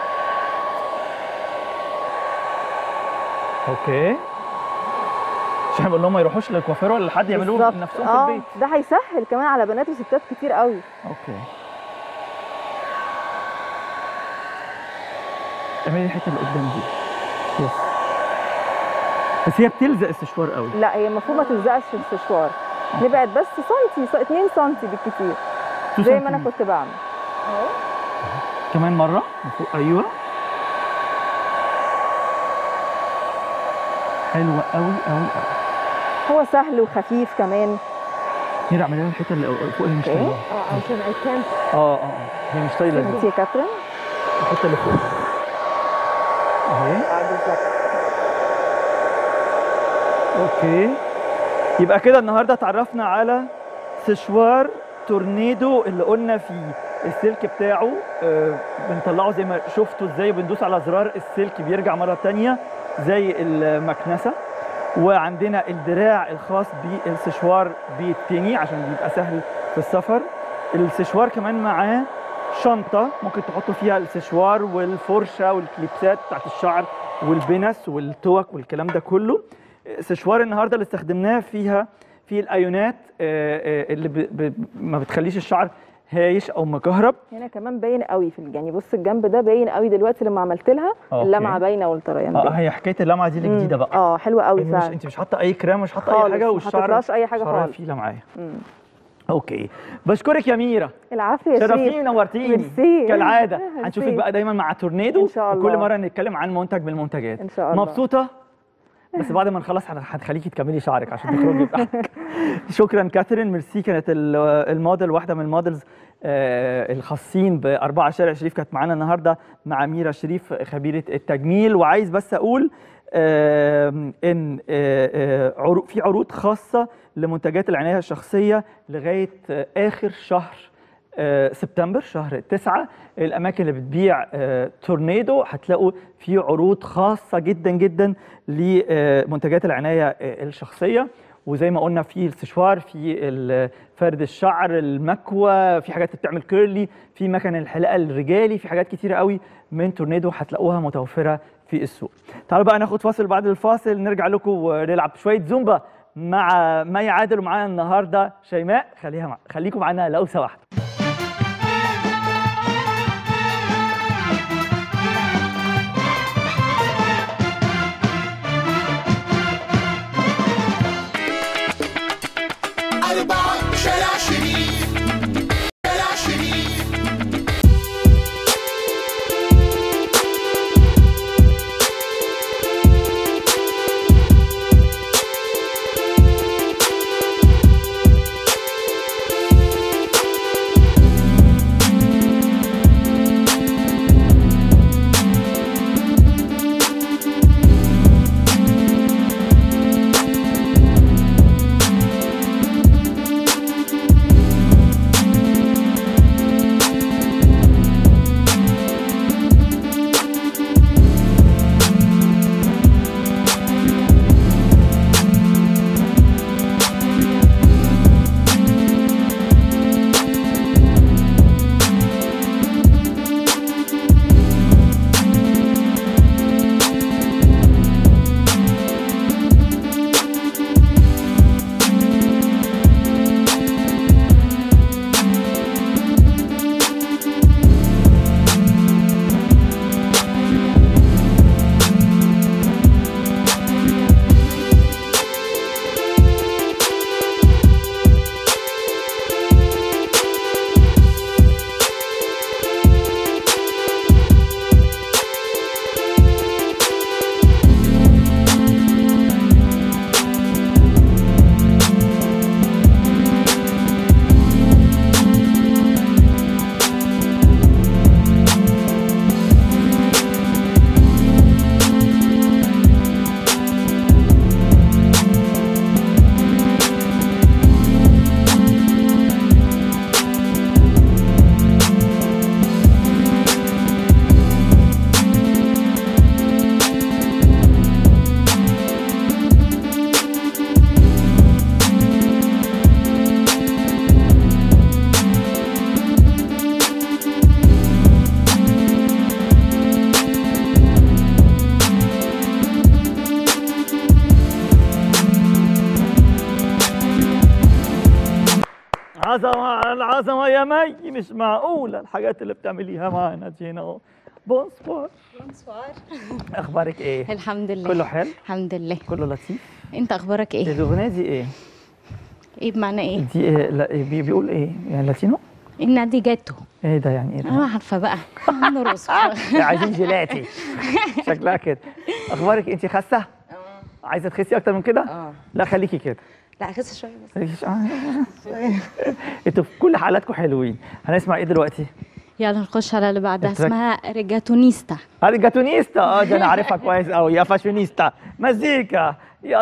اوكي مش هنقول لهم ما يروحوش للكوافير ولا حد يعملوه بالظبط. بنفسهم في اه البيت. ده هيسهل كمان على بنات وستات كتير قوي. اوكي اعملي الحته اللي قدام دي. يس بس هي بتلزق السشوار قوي. لا هي المفروض ما تلزقش في السشوار، نبعد بس سنتي اتنين سنتي بالكتير زي ما انا كنت بعمل اهو. كمان مره فوق. ايوه حلوه قوي قوي قوي. هو سهل وخفيف كمان. هنا اعملي لها الحته اللي فوق اللي مش طايله. اه عشان اي كانت. اه اه اه هي مش طايله انت دي. يا كاترين الحته اللي فوق اهي. اه بالظبط. اوكي يبقى كده النهارده اتعرفنا على سشوار تورنيدو اللي قلنا فيه السلك بتاعه آه بنطلعه زي ما شفتوا ازاي، بندوس على زرار السلك بيرجع مره تانية زي المكنسه. وعندنا الدراع الخاص بالسشوار بيتني عشان بيبقى سهل في السفر. السشوار كمان معاه شنطه ممكن تحطوا فيها السشوار والفرشه والكليبسات بتاعت الشعر والبنس والتوك والكلام ده كله. سشوار النهارده اللي استخدمناه فيها في الايونات اللي ب... ب... ما بتخليش الشعر هايش او مكهرب. هنا كمان باين قوي في يعني بص الجنب ده باين قوي دلوقتي لما عملت لها اللمعه باينه والطريان. اه هي حكايه اللمعه دي الجديده بقى. اه حلوه قوي مش فعلا. انت مش حاطه اي كريم مش حاطه اي حاجه والشعر ما اي حاجه خالص فيه لمعه. اوكي بشكرك يا ميرا. العافيه يا شريف. شرفتيني ونورتيني ميرسي كالعاده. هنشوفك بقى دايما مع تورنيدو ان شاء الله. وكل مره نتكلم عن منتج من المنتجات. ان شاء الله. مبسوطه؟ بس بعد ما نخلص هتخليكي تكملي شعرك عشان تخرجي بتاعك. شكرا كاثرين ميرسي. كانت الموديل واحده من الموديلز الخاصين بأربعة شارع شريف كانت معانا النهارده مع ميرا شريف خبيره التجميل. وعايز بس اقول ان في عروض خاصه لمنتجات العنايه الشخصيه لغايه اخر شهر سبتمبر شهر تسعة. الاماكن اللي بتبيع تورنيدو هتلاقوا في عروض خاصه جدا جدا لمنتجات العنايه الشخصيه. وزي ما قلنا في السشوار، في فرد الشعر، المكوى، في حاجات بتعمل كيرلي، في مكن الحلاقه الرجالي، في حاجات كتيره قوي من تورنيدو هتلاقوها متوفره في السوق. تعالوا بقى ناخد فاصل، بعد الفاصل نرجع لكم ونلعب شويه زومبا مع مي عادل ومعانا النهارده شيماء. خليها مع... خليكم معانا لو سمحتوا. أربعة شارع شريف شارع شريف. عظمه على العظمه يا مي، مش معقوله الحاجات اللي بتعمليها معانا جينا. بونسوار. بونسوار. اخبارك ايه؟ الحمد لله. كله حلو؟ الحمد لله. كله لطيف. انت اخبارك ايه؟ الاغنيه دي ايه؟ ايه بمعنى ايه؟ دي إيه؟ لا بي- بيقول ايه؟ يعني لاتينو؟ النادي جاتو. ايه ده يعني ايه ده؟ انا عارفه بقى نرقص. عايزين جيلاتي. شكلها كده. اخبارك انت خاسه؟ اه. عايزه تخسي اكتر من كده؟ اه. لا خليكي كده. لا خس شويه بس. خليكي آه. انتوا في كل حالاتكم حلوين. هنسمع ايه دلوقتي؟ يلا نخش على اللي بعدها، التراك. اسمها ريجاتونيستا. ارجاتونيستا. اه ده انا عارفها كويس قوي. يا فاشونيستا مزيكا. يا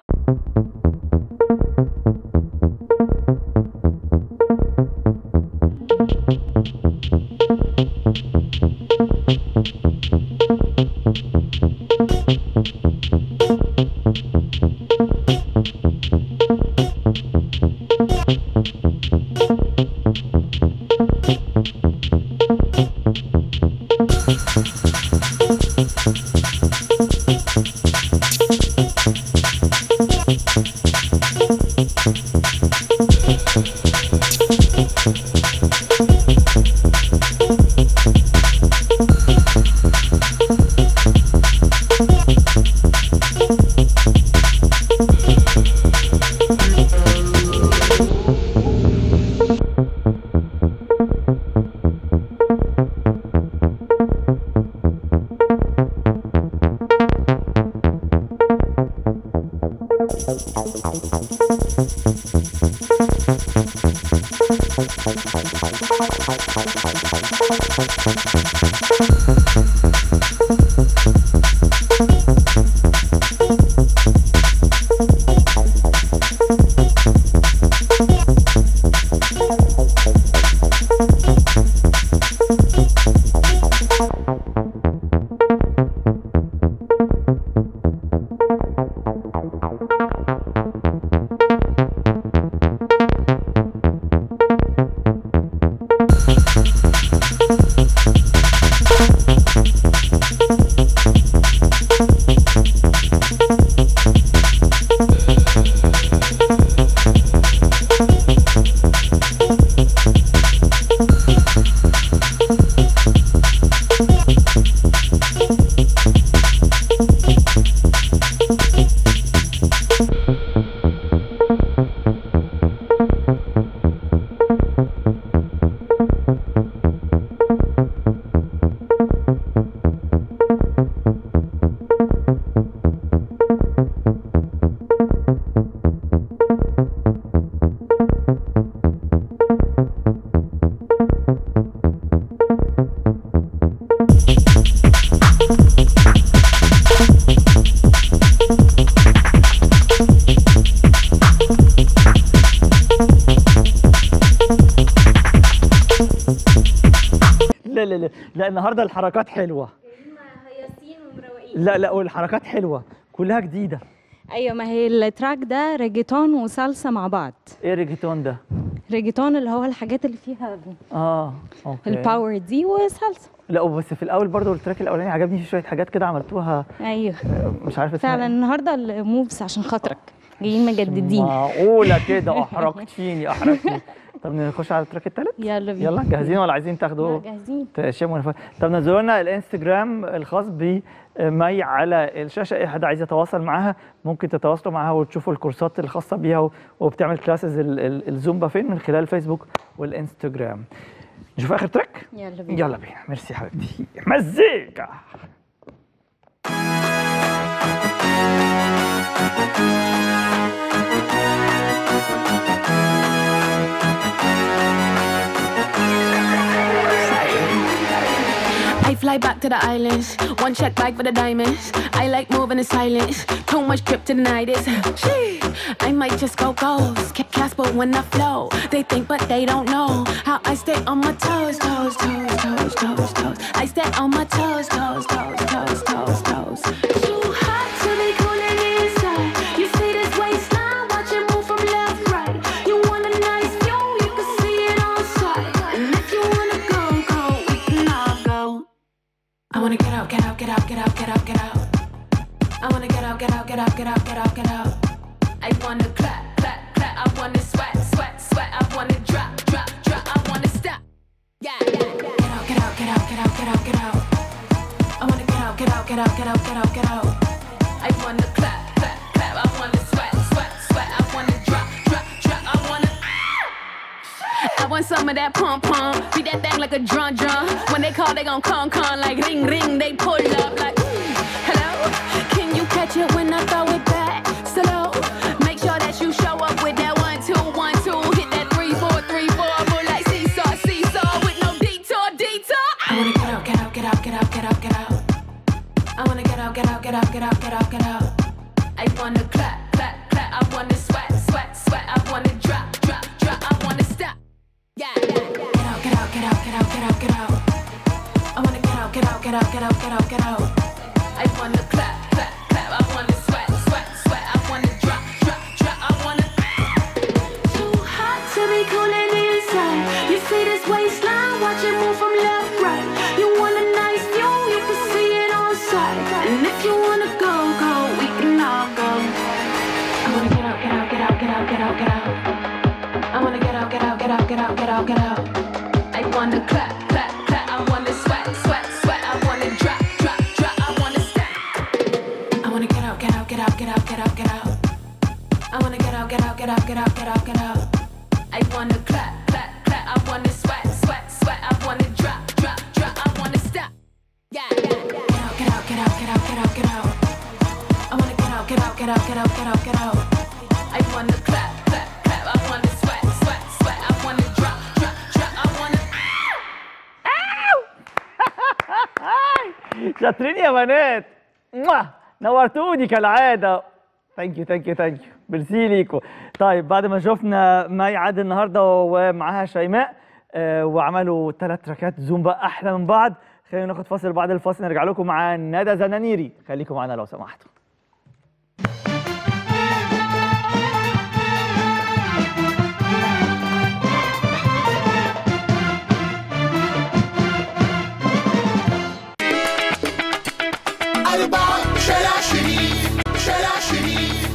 لا لا لا لا النهارده الحركات حلوه. هياسين ومروقين. لا لا والحركات حلوه كلها جديده. ايوه، ما هي التراك ده ريجيتون وسالسا مع بعض. ايه الريجيتون ده؟ ريجيتون اللي هو الحاجات اللي فيها اه اوكي. الباور دي وسالسا. لا بس في الاول برضو التراك الاولاني عجبني، في شويه حاجات كده عملتوها. ايوه آه، مش عارف اسمها فعلا. إيه. النهارده الموفز عشان خاطرك جايين مجددين. معقوله كده احرجتيني احرجتيني. طب نخش على التراك الثالث؟ يلا بينا. يلا جاهزين ولا عايزين تاخدوا جاهزين. تشموا نفس؟ طب نزلوا لنا الانستجرام الخاص بمي على الشاشه، اي حد عايز يتواصل معاها ممكن تتواصلوا معاها وتشوفوا الكورسات الخاصه بيها، وبتعمل كلاسز الزومبا فين من خلال الفيسبوك والانستجرام. نشوف اخر تراك؟ يلا بينا. يلا بينا. ميرسي حبيبتي. مزيكا. I fly back to the islands, one check bag for the diamonds. I like moving in silence, too much trip to deny this. I might just go ghost, keep Casper when I flow. They think but they don't know how I stay on my toes, toes, toes, toes, toes, toes. I stay on my toes, toes, toes, toes, toes, toes. Too hot to be cooling inside. You see this waistline, watch it move from left, right. You want a nice view, you can see it on sight. And if you wanna go, go, we can all go. I wanna get out, get out, get out, get out, get out, get out. I wanna get out, get out, get out, get out, get out, get out. I wanna clap, clap, clap. I wanna sweat, sweat, sweat. sweat. I wanna drop, drop, drop. I wanna stop. Yeah. Get out, get out, get out, get out, get out, get out. I wanna get out, get out, get out, get out, get out, get out. I wanna clap, clap, clap. I wanna sweat, sweat, sweat. I wanna drop, drop, drop. I wanna. I want some of that pom pom. Beat that thing like a drum drum. When they call, they gon' con con like ring ring. They pull up like, hello. Can you catch it when I throw it back slow? Make sure that you show up with that one two one two. Hit that three four three four. Roll like seesaw seesaw with no detour detour. I wanna get out, get out, get out, get out, get out, get out. I wanna get out, get out, get out, get out, get out, get out. I wanna clap, clap, clap. I wanna sweat, sweat, sweat. I wanna drop, drop, drop. I wanna stop. Yeah, yeah, yeah. Get out, get out, get out, get out, get out, get out. I wanna get out, get out, get out, get out, get out, get out. I wanna clap, clap, clap. I wanna sweat, sweat, sweat. I wanna drop, drop, drop. I wanna. Too hot to be cool in the inside. You see this waistline, watch it move from left, right. You want a nice view, you can see it on sight. And if you wanna go, go, we can all go. I wanna get out, get out, get out, get out, get out, get out. I wanna get out, get out, get out, get out, get out, get out. I wanna clap, clap, clap. I wanna sweat, sweat, sweat. I wanna drop, drop, drop. I wanna stop. I wanna get out, get out, get out, get out, get out, get out. I wanna get out, get out, get out, get out, get out, get out. I wanna clap, clap, clap. I wanna sweat, sweat, sweat. I wanna drop, drop, drop. I wanna stop. Yeah, yeah, yeah. Get out, get out, get out, get out, get out, get out. I wanna get out, get out, get out, get out, get out, get out. I wanna clap, clap, clap. I wanna sweat, sweat, sweat. I wanna drop, drop, drop. I wanna. شاطرين يا بنات. موah! نورتوني كالعاده. ثانك يو ثانك يو ثانك يو ميرسي ليكم. طيب بعد ما شفنا مي عادل النهارده ومعاها شيماء آه وعملوا ثلاث تراكات زوم بقى احلى من بعض، خلينا ناخد فاصل. بعد الفاصل نرجع لكم مع ندى زنانيري. خليكم معانا لو سمحتوا. أربعة شارع شريف، شارع شريف.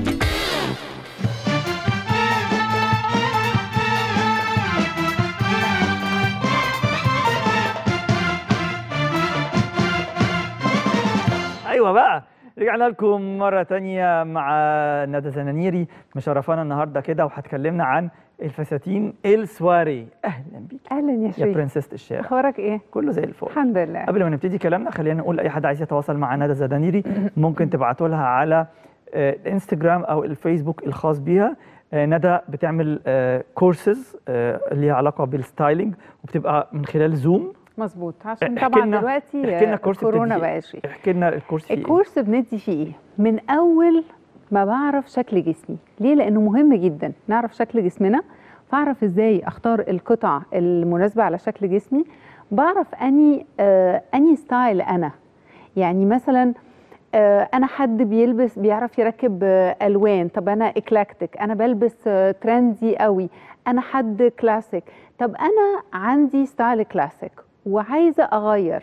ايوه بقى، رجعنا لكم مره تانية مع ندى زنانيري مشرفانا النهارده كده، وهتكلمنا عن الفساتين السواري. اهلا بيك. اهلا يا يا شريف. برنسيسة الشارع. اخبارك ايه؟ كله زي الفل. الحمد لله. قبل ما نبتدي كلامنا خلينا نقول لاي حد عايز يتواصل مع ندى زنانيري ممكن تبعتوا لها على الانستجرام او الفيسبوك الخاص بيها. ندى بتعمل كورسز ليها علاقه بالستايلينج وبتبقى من خلال زوم. مظبوط، عشان طبعا دلوقتي كورونا بقى شيء. احكي لنا الكورس فيه. الكورس بندي فيه ايه؟ من اول ما بعرف شكل جسمي، ليه؟ لانه مهم جدا نعرف شكل جسمنا، فاعرف ازاي اختار القطع المناسبه على شكل جسمي، بعرف اني آه اني ستايل انا. يعني مثلا آه انا حد بيلبس بيعرف يركب آه الوان، طب انا اكلاكتيك، انا بلبس آه ترندي قوي، انا حد كلاسيك، طب انا عندي ستايل كلاسيك وعايزه اغير،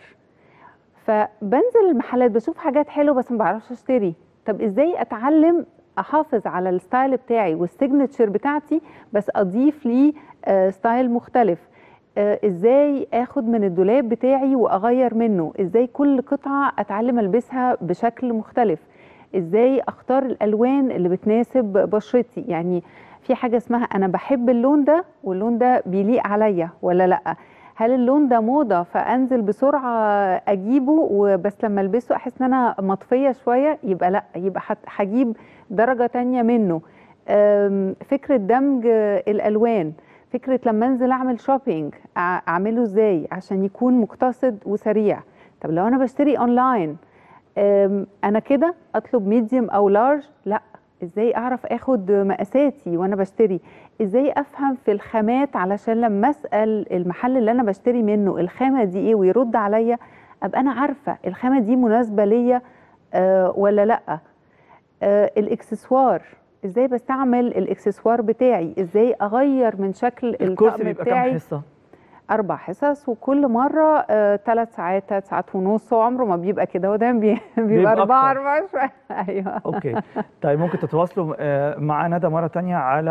فبنزل المحلات بشوف حاجات حلوه بس ما بعرفش اشتري. طب ازاي اتعلم احافظ على الستايل بتاعي والسيجنتشر بتاعتي بس اضيف لي آه ستايل مختلف؟ آه ازاي اخد من الدولاب بتاعي واغير منه؟ ازاي كل قطعه اتعلم البسها بشكل مختلف؟ ازاي اختار الالوان اللي بتناسب بشرتي؟ يعني في حاجه اسمها انا بحب اللون ده واللون ده بيليق عليا ولا لا؟ هل اللون ده موضه فانزل بسرعه اجيبه وبس لما البسه احس ان انا مطفيه شويه؟ يبقى لا، يبقى هجيب درجه تانية منه. فكره دمج الالوان، فكره لما انزل اعمل شوبينج اعمله ازاي عشان يكون مقتصد وسريع. طب لو انا بشتري اونلاين انا كده اطلب ميديوم او لارج؟ لا، ازاي اعرف اخد مقاساتي وانا بشتري؟ ازاي افهم في الخامات علشان لما اسال المحل اللي انا بشتري منه الخامه دي ايه ويرد عليا ابقى انا عارفه الخامه دي مناسبه ليا آه ولا لا؟ آه الاكسسوار، ازاي بستعمل الاكسسوار بتاعي؟ ازاي اغير من شكل الطقم بتاعي؟ كام حصه؟ اربع حصص، وكل مره ثلاث آه ساعات ثلاث ساعات ونص، وعمره ما بيبقى كده، هو دايما بي بيبقى اربعه اربعه شويه. ايوه اوكي. طيب ممكن تتواصلوا آه مع ندى مره ثانيه على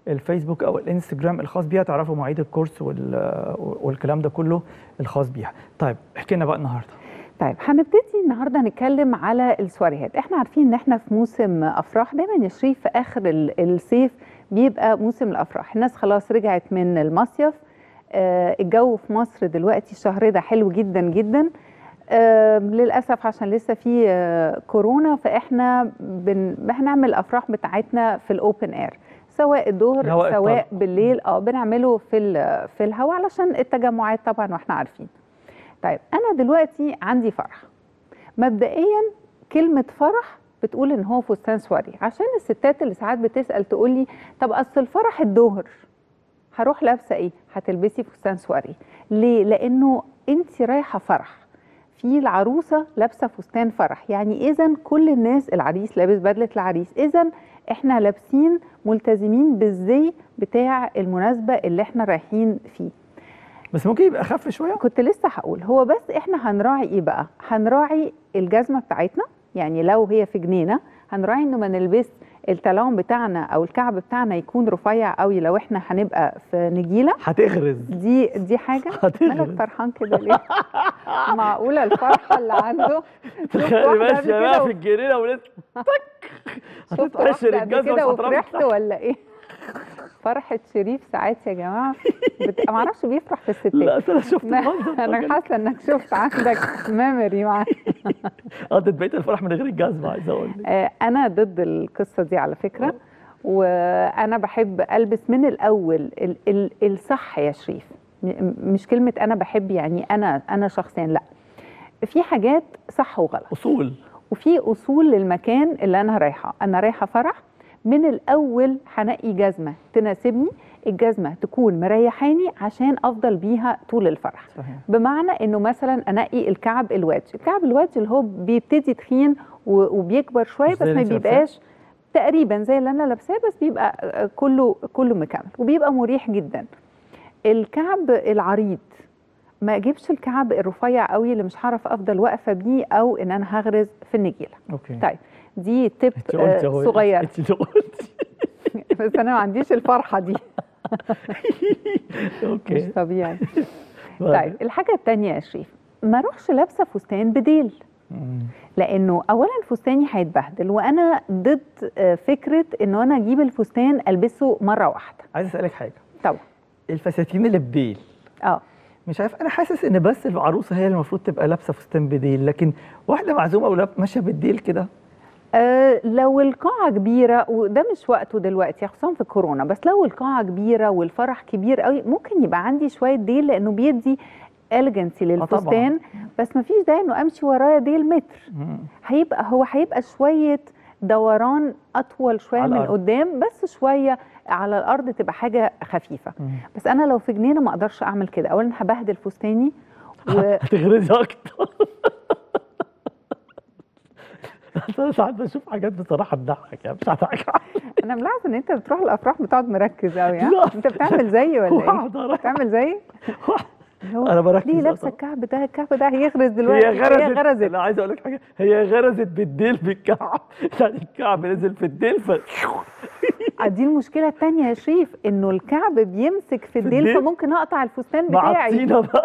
الفيسبوك او الانستجرام الخاص بيها تعرفوا مواعيد الكورس وال... والكلام ده كله الخاص بيها. طيب احكي لنا بقى النهارده. طيب هنبتدي النهارده نتكلم على السواريهات. احنا عارفين ان احنا في موسم افراح، دايما يا شريف في اخر الصيف بيبقى موسم الافراح، الناس خلاص رجعت من المصيف. آه الجو في مصر دلوقتي الشهر ده حلو جدا جدا. آه للاسف عشان لسه في آه كورونا، فاحنا بن... هنعمل الافراح بتاعتنا في الاوبن اير، سواء الظهر سواء الطلق. بالليل اه بنعمله في في الهواء علشان التجمعات طبعا واحنا عارفين. طيب انا دلوقتي عندي فرح. مبدئيا كلمه فرح بتقول ان هو فستان سواري، عشان الستات اللي ساعات بتسال تقول لي طب اصل الفرح الظهر هروح لابسه ايه؟ هتلبسي فستان سواري. ليه؟ لانه انت رايحه فرح، في العروسه لابسه فستان فرح، يعني اذا كل الناس، العريس لابس بدله العريس، اذا احنا لابسين ملتزمين بالزي بتاع المناسبه اللي احنا رايحين فيه. بس ممكن يبقى اخف شويه. كنت لسه هقول، هو بس احنا هنراعي ايه بقى؟ هنراعي الجزمه بتاعتنا، يعني لو هي في جنينه هنراعي انه ما نلبس التلون بتاعنا او الكعب بتاعنا يكون رفيع قوي. لو احنا هنبقى في نجيله هتغرز، دي دي حاجه. مالك فرحان كده ليه؟ معقوله الفرحه اللي عنده؟ تخيل ماشيه بقى في الجنينه ولسه شفت واحده قبل كده وفرحت ولا ايه؟ فرحة شريف ساعات يا جماعة بت... ما اعرفش بيفرح في الستات. لا انا شفت المنظر، انا حاسه انك شفت عندك ميموري معايا. قضيت بقيه الفرح من غير الجزمه، عايزه اقول لك. انا ضد القصه دي على فكره، وانا بحب البس من الاول ال... ال... الصح يا شريف. مش كلمه انا بحب يعني انا انا شخصيا، لا، في حاجات صح وغلط، اصول، وفي اصول للمكان اللي انا رايحه. انا رايحه فرح، من الأول هنقي جزمة تناسبني، الجزمة تكون مريحاني عشان أفضل بيها طول الفرح. صحيح. بمعنى إنه مثلا أنقي الكعب الوادج، الكعب الوادج اللي هو بيبتدي تخين وبيكبر شوية، بس ما بيبقاش تقريبا زي اللي أنا لابساه، بس بيبقى كله كله مكمل وبيبقى مريح جدا. الكعب العريض، ما اجيبش الكعب الرفيع قوي اللي مش هعرف افضل واقفه بيه، او ان انا هغرز في النجيله. اوكي. طيب دي تip صغير. انت اللي قلتي بس انا ما عنديش الفرحه دي. اوكي مش طبيعي. طيب الحاجه الثانيه يا شريف، ما اروحش لابسه فستان بديل، لانه اولا فستاني هيتبهدل، وانا ضد فكره انه انا اجيب الفستان البسه مره واحده. عايز اسالك حاجه. طبعا الفساتين اللي بديل، اه مش عارف، انا حاسس ان بس العروسه هي اللي المفروض تبقى لابسه فستان بديل، لكن واحده معزومه او ماشيه بالديل كده. أه لو القاعه كبيره، وده مش وقته دلوقتي خصوصا في كورونا، بس لو القاعه كبيره والفرح كبير قوي ممكن يبقى عندي شويه ديل، لانه بيدي اليجنسي للفستان. بس ما فيش داعي انه امشي ورايا ديل متر. مم. هيبقى هو هيبقى شويه دوران اطول شويه من قدام، بس شويه على الارض تبقى حاجه خفيفه. مم. بس انا لو في جنينه ما اقدرش اعمل كده، اولا هبهدل فستاني و... هتغرزي اكتر. انا ساعات بشوف حاجات بصراحه تضحك، يعني مش هضحك. انا ملاحظه ان انت بتروح الافراح بتقعد مركز قوي. ها انت بتعمل زيي ولا ايه؟ بتعمل زيي؟ انا بركز. ليه لابسه الكعب ده؟ الكعب ده هيغرز دلوقتي. هي غرزت. هي غرزت. انا عايز اقول لك حاجه، هي غرزت بالديل بالكعب، يعني الكعب نزل في الديل ف دي المشكله الثانيه يا شريف، انه الكعب بيمسك في الديل، فممكن اقطع الفستان بتاعي. معطينا بقى.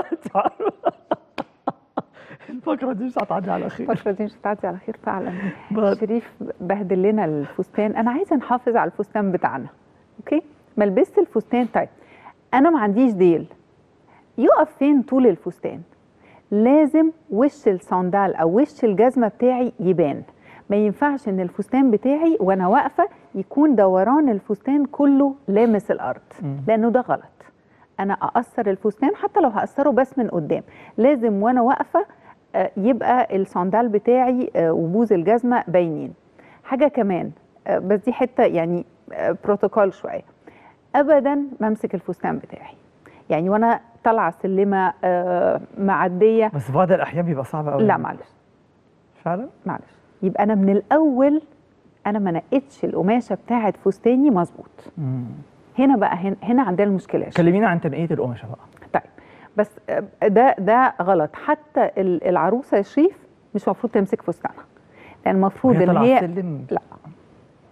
الفقره دي مش هتعدي على خير. الفقره دي مش هتعدي على خير فعلا. شريف بهدل لنا الفستان. انا عايزه نحافظ على الفستان بتاعنا. اوكي، ما لبست الفستان. طيب انا ما عنديش ديل، يقف فين طول الفستان؟ لازم وش الصندال او وش الجزمه بتاعي يبان. ما ينفعش ان الفستان بتاعي وانا واقفه يكون دوران الفستان كله لامس الارض، لانه ده غلط. انا اقصر الفستان حتى لو هقصره بس من قدام، لازم وانا واقفه يبقى الصندال بتاعي وبوز الجزمه باينين. حاجه كمان، بس دي حته يعني بروتوكول شويه، ابدا ما امسك الفستان بتاعي، يعني وانا طالعه سلمه معديه. بس بعض الاحيان بيبقى صعب قوي. لا معلش فعلا معلش، يبقى انا من الاول انا ما نقيتش القماشه بتاعه فستاني مظبوط. هنا بقى هنا, هنا عندنا المشكله. كلمينا عن تنقيه القماشه بقى. طيب بس ده ده غلط. حتى العروسه يا شريف مش المفروض تمسك فستانها، لان المفروض ان هي سلم. لا لا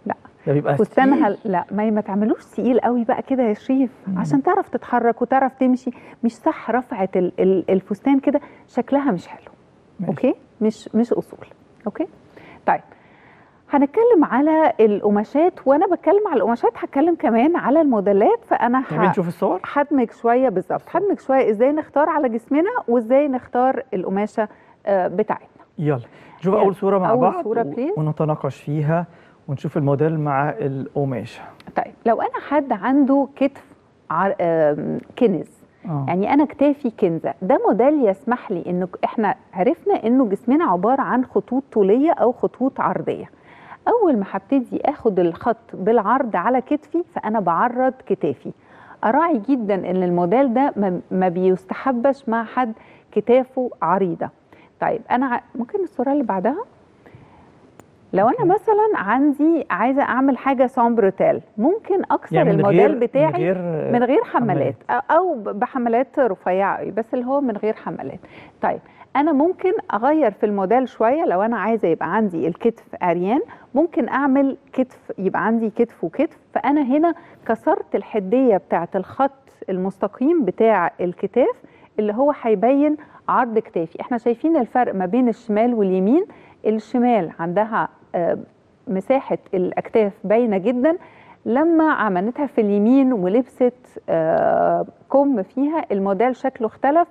ده بيبقى فستانها لا ما ما تعملوش تقيل قوي بقى كده يا شريف، عشان تعرف تتحرك وتعرف تمشي. مش صح رفعه ال- ال- الفستان كده شكلها مش حلو. ماشي. اوكي، مش مش اصول. اوكي طيب، هنتكلم على القماشات، وانا بتكلم على القماشات هتكلم كمان على الموديلات. فانا تحبين نشوف الصور؟ هدمج شويه بالظبط، هدمج شويه ازاي نختار على جسمنا وازاي نختار القماشه آه، بتاعتنا. يلا نشوف يلا. اول صوره مع أول بعض صورة و- please. ونتناقش فيها ونشوف الموديل مع القماشه. طيب لو انا حد عنده كتف عر... آم، كنز، آه. يعني انا كتافي كنزه، ده موديل يسمح لي انه احنا عرفنا انه جسمنا عباره عن خطوط طوليه او خطوط عرضيه. اول ما هبتدي اخد الخط بالعرض على كتفي فانا بعرض كتافي. اراعي جدا ان الموديل ده ما- ما بيستحبش مع حد كتافه عريضه. طيب انا ع- ممكن الصوره اللي بعدها. لو انا مثلا عندي عايزه اعمل حاجه سامبروتيل، ممكن اكسر يعني من الموديل غير- بتاعي من غير من غير حمالات او بحمالات رفيعه قوي، بس اللي هو من غير حمالات. طيب انا ممكن اغير في الموديل شويه. لو انا عايزه يبقى عندي الكتف عريان، ممكن اعمل كتف يبقى عندي كتف وكتف. فانا هنا كسرت الحديه بتاعه الخط المستقيم بتاع الكتاف اللي هو هيبين عرض كتافي. احنا شايفين الفرق ما بين الشمال واليمين. الشمال عندها آه، مساحة الأكتاف باينة جدا، لما عملتها في اليمين ولبست آه، كم فيها الموديل شكله اختلف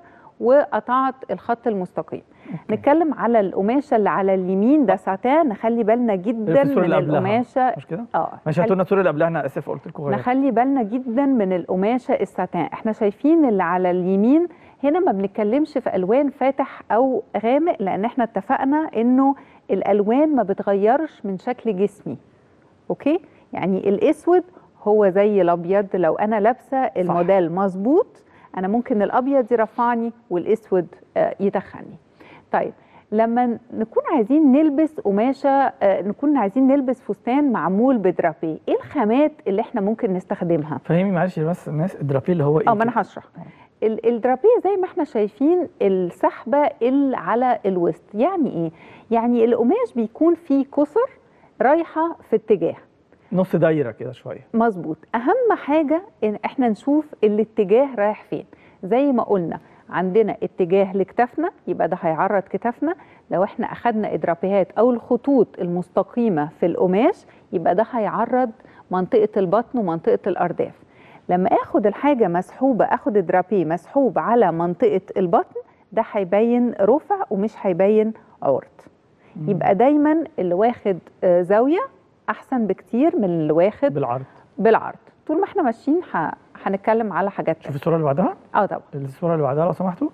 وقطعت الخط المستقيم. أوكي. نتكلم على القماشة اللي على اليمين، ده ساتان. نخلي بالنا جدا الصورة من اللي قبلها. القماشة. مش كده؟ اه ماشي، هاتوا لنا الصوره اللي قبلها. انا اسف قلت لكم غير. نخلي بالنا جدا من القماشه الساتان. احنا شايفين اللي على اليمين هنا ما بنتكلمش في الوان فاتح او غامق، لان احنا اتفقنا انه الالوان ما بتغيرش من شكل جسمي. اوكي، يعني الاسود هو زي الابيض. لو انا لابسه الموديل مظبوط انا ممكن الابيض يرفعني والاسود آه، يتخني. طيب لما نكون عايزين نلبس قماشه آه، نكون عايزين نلبس فستان معمول بدرابيه، ايه الخامات اللي احنا ممكن نستخدمها؟ فهمي معلش بس الناس، الدرابيه اللي هو ايه؟ اه ما انا هشرح. ال- الدرابيه زي ما احنا شايفين السحبه اللي على الوسط. يعني ايه؟ يعني القماش بيكون فيه كسر رايحه في اتجاه نص دايره كده شويه. مظبوط. اهم حاجه ان احنا نشوف الاتجاه رايح فين. زي ما قلنا عندنا اتجاه لكتافنا يبقى ده هيعرض كتافنا. لو احنا اخدنا ادرابيهات او الخطوط المستقيمه في القماش يبقى ده هيعرض منطقه البطن ومنطقه الارداف. لما اخد الحاجه مسحوبه، اخد درابيه مسحوب على منطقه البطن، ده هيبين رفع ومش هيبين عرض. يبقى دايما اللي واخد آه، زاويه احسن بكتير من اللي واخد بالعرض. بالعرض. طول ما احنا ماشيين ه- هنتكلم على حاجات شوف تانية. الصوره اللي بعدها. اه طبعا. الصوره اللي بعدها لو سمحتوا.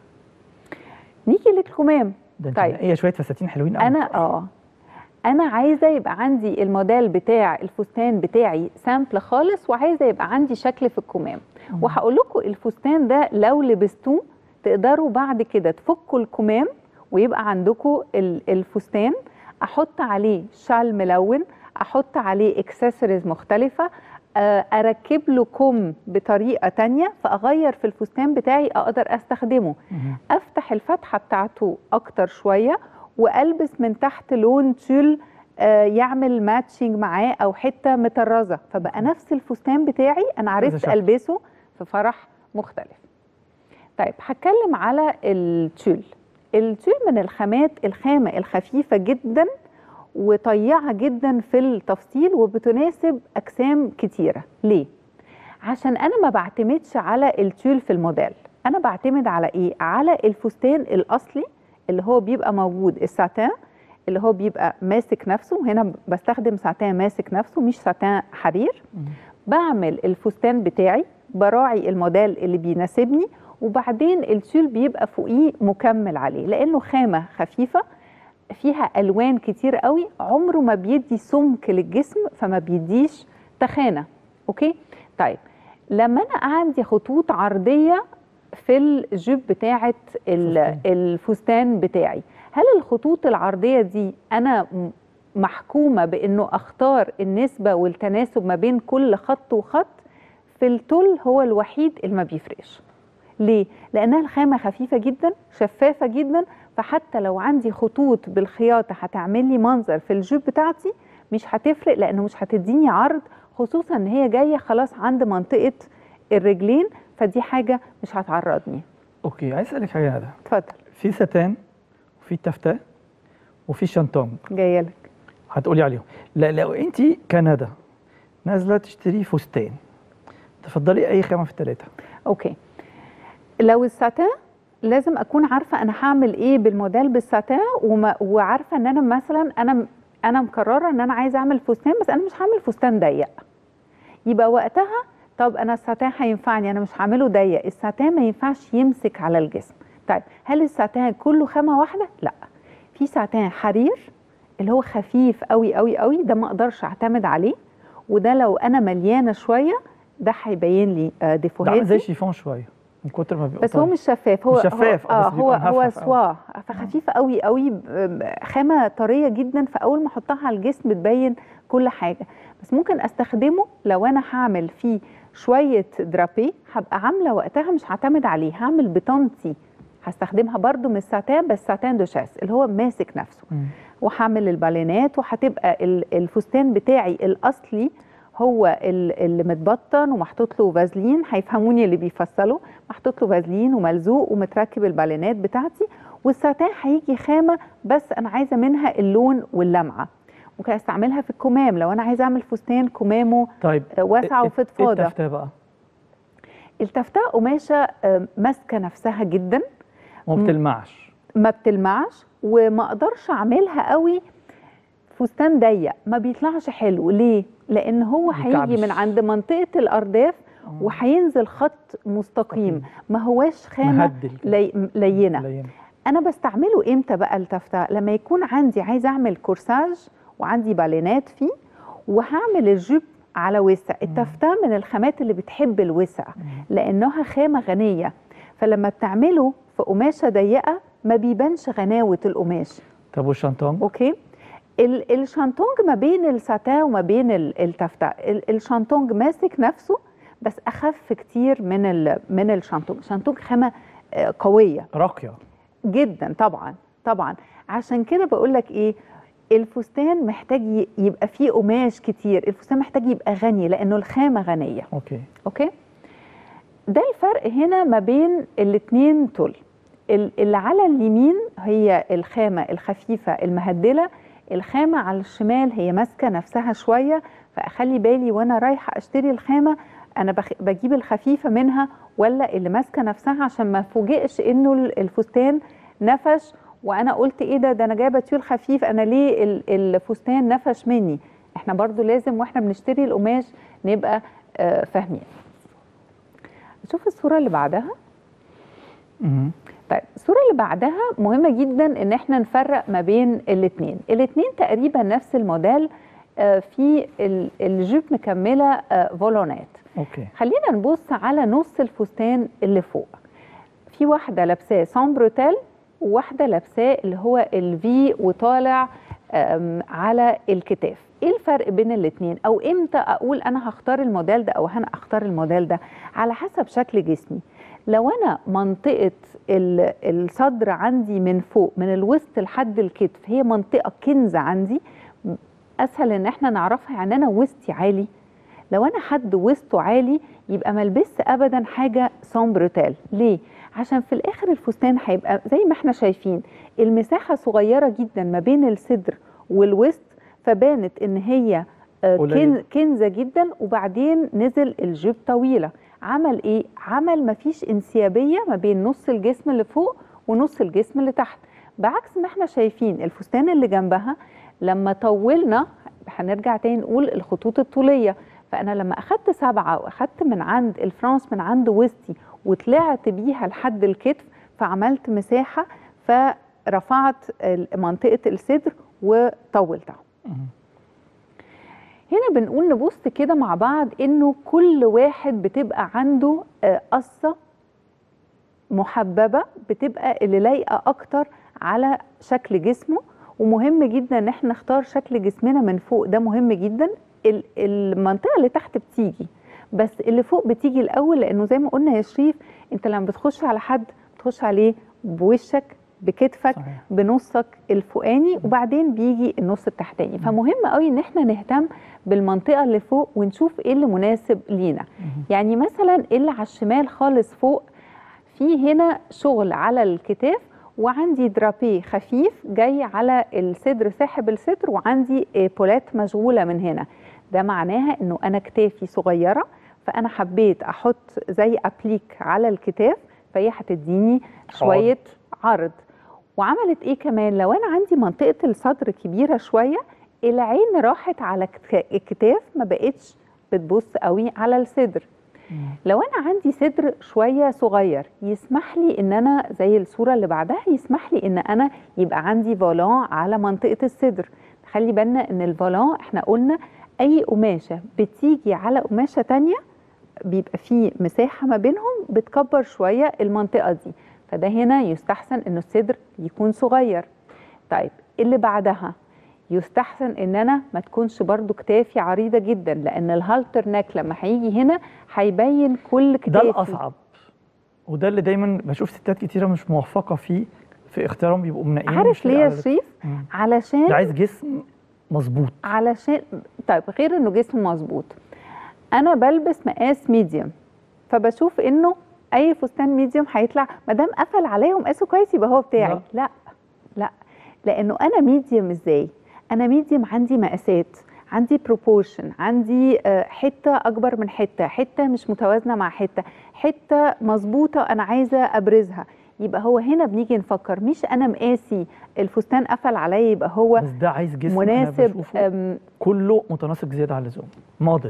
نيجي للكمام. ده انت طيب هي شويه فساتين حلوين قوي. انا اه انا عايزه يبقى عندي الموديل بتاع الفستان بتاعي سامبل خالص، وعايزه يبقى عندي شكل في الكمام. وهقول لكم الفستان ده لو لبستوه تقدروا بعد كده تفكوا الكمام ويبقى عندكم ال- الفستان. احط عليه شال ملون، احط عليه اكسسوارز مختلفه، آه، اركب له كم بطريقه تانية، فاغير في الفستان بتاعي اقدر استخدمه. مهم. افتح الفتحه بتاعته اكتر شويه والبس من تحت لون تول آه، يعمل ماتشنج معاه او حته مطرزه، فبقى نفس الفستان بتاعي انا عرفت شكل. البسه في فرح مختلف. طيب هتكلم على التول. التول من الخامات الخامه الخفيفه جدا وطيعه جدا في التفصيل وبتناسب اجسام كتيره. ليه؟ عشان انا ما بعتمدش على التول في الموديل. انا بعتمد على ايه؟ على الفستان الاصلي اللي هو بيبقى موجود، الساتان اللي هو بيبقى ماسك نفسه. هنا بستخدم ساتان ماسك نفسه مش ساتان حرير. بعمل الفستان بتاعي، براعي الموديل اللي بيناسبني، وبعدين التول بيبقى فوقيه مكمل عليه لانه خامه خفيفه فيها الوان كتير قوي، عمره ما بيدي سمك للجسم فما بيديش تخانه. اوكي طيب لما انا عندي خطوط عرضيه في الجيب بتاعه ال- الفستان بتاعي، هل الخطوط العرضيه دي انا م- محكومه بانه اختار النسبه والتناسب ما بين كل خط وخط؟ في التل هو الوحيد اللي ما بيفرقش. ليه؟ لانها الخامه خفيفه جدا شفافه جدا، فحتى لو عندي خطوط بالخياطه هتعمل لي منظر في الجيب بتاعتي مش هتفرق لانه مش هتديني عرض، خصوصا ان هي جايه خلاص عند منطقه الرجلين، فدي حاجه مش هتعرضني. اوكي، عايز اسالك حاجه. هذا اتفضل. في ستان وفي تفتة وفي شانتونج، جايه لك. هتقولي عليهم. لا لو انت كندا نازله تشتري فستان، تفضلي اي خامه في الثلاثه؟ اوكي، لو الساتان لازم اكون عارفه انا هعمل ايه بالموديل بالساتان، وما وعارفه ان انا مثلا انا انا مقرره ان انا عايزه اعمل فستان، بس انا مش هعمل فستان ضيق. يبقى وقتها طب انا الساتان هينفعني، انا مش هعمله ضيق، الساتان ما ينفعش يمسك على الجسم. طيب هل الساتان كله خامه واحده؟ لا، في ساتان حرير اللي هو خفيف قوي قوي قوي، ده ما اقدرش اعتمد عليه، وده لو انا مليانه شويه ده هيبين لي ديفوهاتي. ده زي شيفون شويه من كتر ما بيبقى بس هو مش شفاف، هو مش شفاف، اه بس هو هو مهفف سوا، فخفيفه قوي قوي، خامه طريه جدا، فاول ما احطها على الجسم بتبين كل حاجه. بس ممكن استخدمه لو انا هعمل فيه شويه درابي، هبقى عامله وقتها مش هعتمد عليه، هعمل بطانتي هستخدمها برضو من الساتان، بس ساتان دو شاس اللي هو ماسك نفسه، وهعمل البالينات، وهتبقى الفستان بتاعي الاصلي هو اللي متبطن ومحطوط له فازلين، هيفهموني اللي بيفصلوا، محطوط له فازلين وملزوق ومتركب البالينات بتاعتي، والساتان هيجي خامه بس انا عايزه منها اللون واللمعه. ممكن استعملها في الكمام لو انا عايزه اعمل فستان كمامه طيب واسعه وفضفاضه. ايه التفتة بقى؟ التفتة قماشه ماسكه نفسها جدا، وما بتلمعش ما بتلمعش، وما اقدرش اعملها قوي فستان ضيق، ما بيطلعش حلو. ليه؟ لان هو هيجي من عند منطقه الارداف وهينزل خط مستقيم، ما هواش خامه لي... لينه. لينه. انا بستعمله امتى بقى التفتة؟ لما يكون عندي عايزه اعمل كورساج وعندي بالينات فيه، وهعمل الجيب على وسع. التفتة من الخامات اللي بتحب الوسع لانها خامه غنيه، فلما بتعمله في قماشه ضيقه ما بيبانش غناوه القماش. طب والشانتونج؟ اوكي، الشانتونج ما بين الساتان وما بين التفتة، الشانتونج ماسك نفسه بس اخف كتير من من الشانتونج. الشانتونج خامه قويه راقيه جدا طبعا طبعا. عشان كده بقول لك ايه، الفستان محتاج يبقى فيه قماش كتير، الفستان محتاج يبقى غني لانه الخامه غنيه. اوكي اوكي، ده الفرق هنا ما بين الاثنين دول. اللي على اليمين هي الخامه الخفيفه المهدله، الخامه على الشمال هي ماسكه نفسها شويه، فاخلي بالي وانا رايحه اشتري الخامه انا بخ... بجيب الخفيفه منها ولا اللي ماسكه نفسها، عشان ما فوجئش انه الفستان نفش وانا قلت ايه ده ده انا جايبه تيول خفيف، انا ليه الفستان نفش مني. احنا برضو لازم واحنا بنشتري القماش نبقى آه فاهمين. شوف الصوره اللي بعدها. امم طيب الصورة اللي بعدها مهمة جدا ان احنا نفرق ما بين الاثنين، الاثنين تقريبا نفس الموديل، في الجيب مكملة فولونات. اوكي، خلينا نبص على نص الفستان اللي فوق، في واحدة لابساه سامبروتيل وواحدة لابساه اللي هو الفي وطالع على الكتاف. ايه الفرق بين الاثنين؟ او امتى اقول انا هختار الموديل ده او انا اختار الموديل ده؟ على حسب شكل جسمي. لو انا منطقه الصدر عندي من فوق من الوسط لحد الكتف هي منطقه كنز عندي، اسهل ان احنا نعرفها، يعني انا وسطي عالي. لو انا حد وسطه عالي يبقى ما البسش ابدا حاجه سامبروتيل. ليه؟ عشان في الاخر الفستان هيبقى زي ما احنا شايفين المساحه صغيره جدا ما بين الصدر والوسط، فبانت ان هي كنزه جدا، وبعدين نزل الجيب طويله. عمل ايه؟ عمل مفيش انسيابيه ما بين نص الجسم اللي فوق ونص الجسم اللي تحت، بعكس ما احنا شايفين الفستان اللي جنبها لما طولنا. هنرجع تاني نقول الخطوط الطوليه، فانا لما اخدت سبعه واخدت من عند الفرانس من عند وسطي وطلعت بيها لحد الكتف، فعملت مساحه فرفعت منطقه الصدر وطولتها. هنا بنقول نبص كده مع بعض انه كل واحد بتبقى عنده قصه محببه بتبقى اللي لايقه اكتر على شكل جسمه، ومهم جدا ان احنا نختار شكل جسمنا من فوق، ده مهم جدا. المنطقه اللي تحت بتيجي بس اللي فوق بتيجي الاول، لانه زي ما قلنا يا شريف انت لما بتخش على حد بتخش عليه بوشك بكتفك صحيح. بنصك الفوقاني وبعدين بيجي النص التحتاني. فمهم قوي ان احنا نهتم بالمنطقه اللي فوق ونشوف ايه اللي مناسب لينا. يعني مثلا اللي على الشمال خالص فوق في هنا شغل على الكتاف وعندي درابيه خفيف جاي على الصدر ساحب الصدر وعندي بولات مشغوله من هنا. ده معناها انه انا كتافي صغيره فانا حبيت احط زي ابليك على الكتاف فهي هتديني شويه عرض. وعملت ايه كمان؟ لو انا عندي منطقه الصدر كبيره شويه العين راحت على الكتاف ما بقتش بتبص قوي على الصدر. لو انا عندي صدر شويه صغير يسمح لي ان انا زي الصوره اللي بعدها يسمح لي ان انا يبقى عندي فولان على منطقه الصدر. خلي بالنا ان الفولان احنا قلنا اي قماشه بتيجي على قماشه تانية بيبقى فيه مساحه ما بينهم بتكبر شويه المنطقه دي. فده هنا يستحسن ان الصدر يكون صغير. طيب اللي بعدها يستحسن ان انا ما تكونش برضو كتافي عريضه جدا لان الهالتر ناك لما هيجي هنا هيبين كل كتافي. ده الاصعب وده اللي دايما بشوف ستات كتيره مش موفقه فيه في اختيارهم بيبقوا منقيين. عارف ليه يا شريف؟ علشان ده عايز جسم مظبوط. علشان طيب غير انه جسم مظبوط انا بلبس مقاس ميديوم فبشوف انه اي فستان ميديوم هيطلع ما دام قفل عليا ومقاسه كويس يبقى هو بتاعي. لا لا, لا. لانه انا ميديوم ازاي؟ انا ميديوم عندي مقاسات عندي بروبورشن عندي حته اكبر من حته حته مش متوازنه مع حته حته مظبوطه انا عايزه ابرزها. يبقى هو هنا بنيجي نفكر مش انا مقاسي الفستان قفل عليا يبقى هو بس ده عايز جسم مناسب كله متناسق زياده عن اللزوم موديل.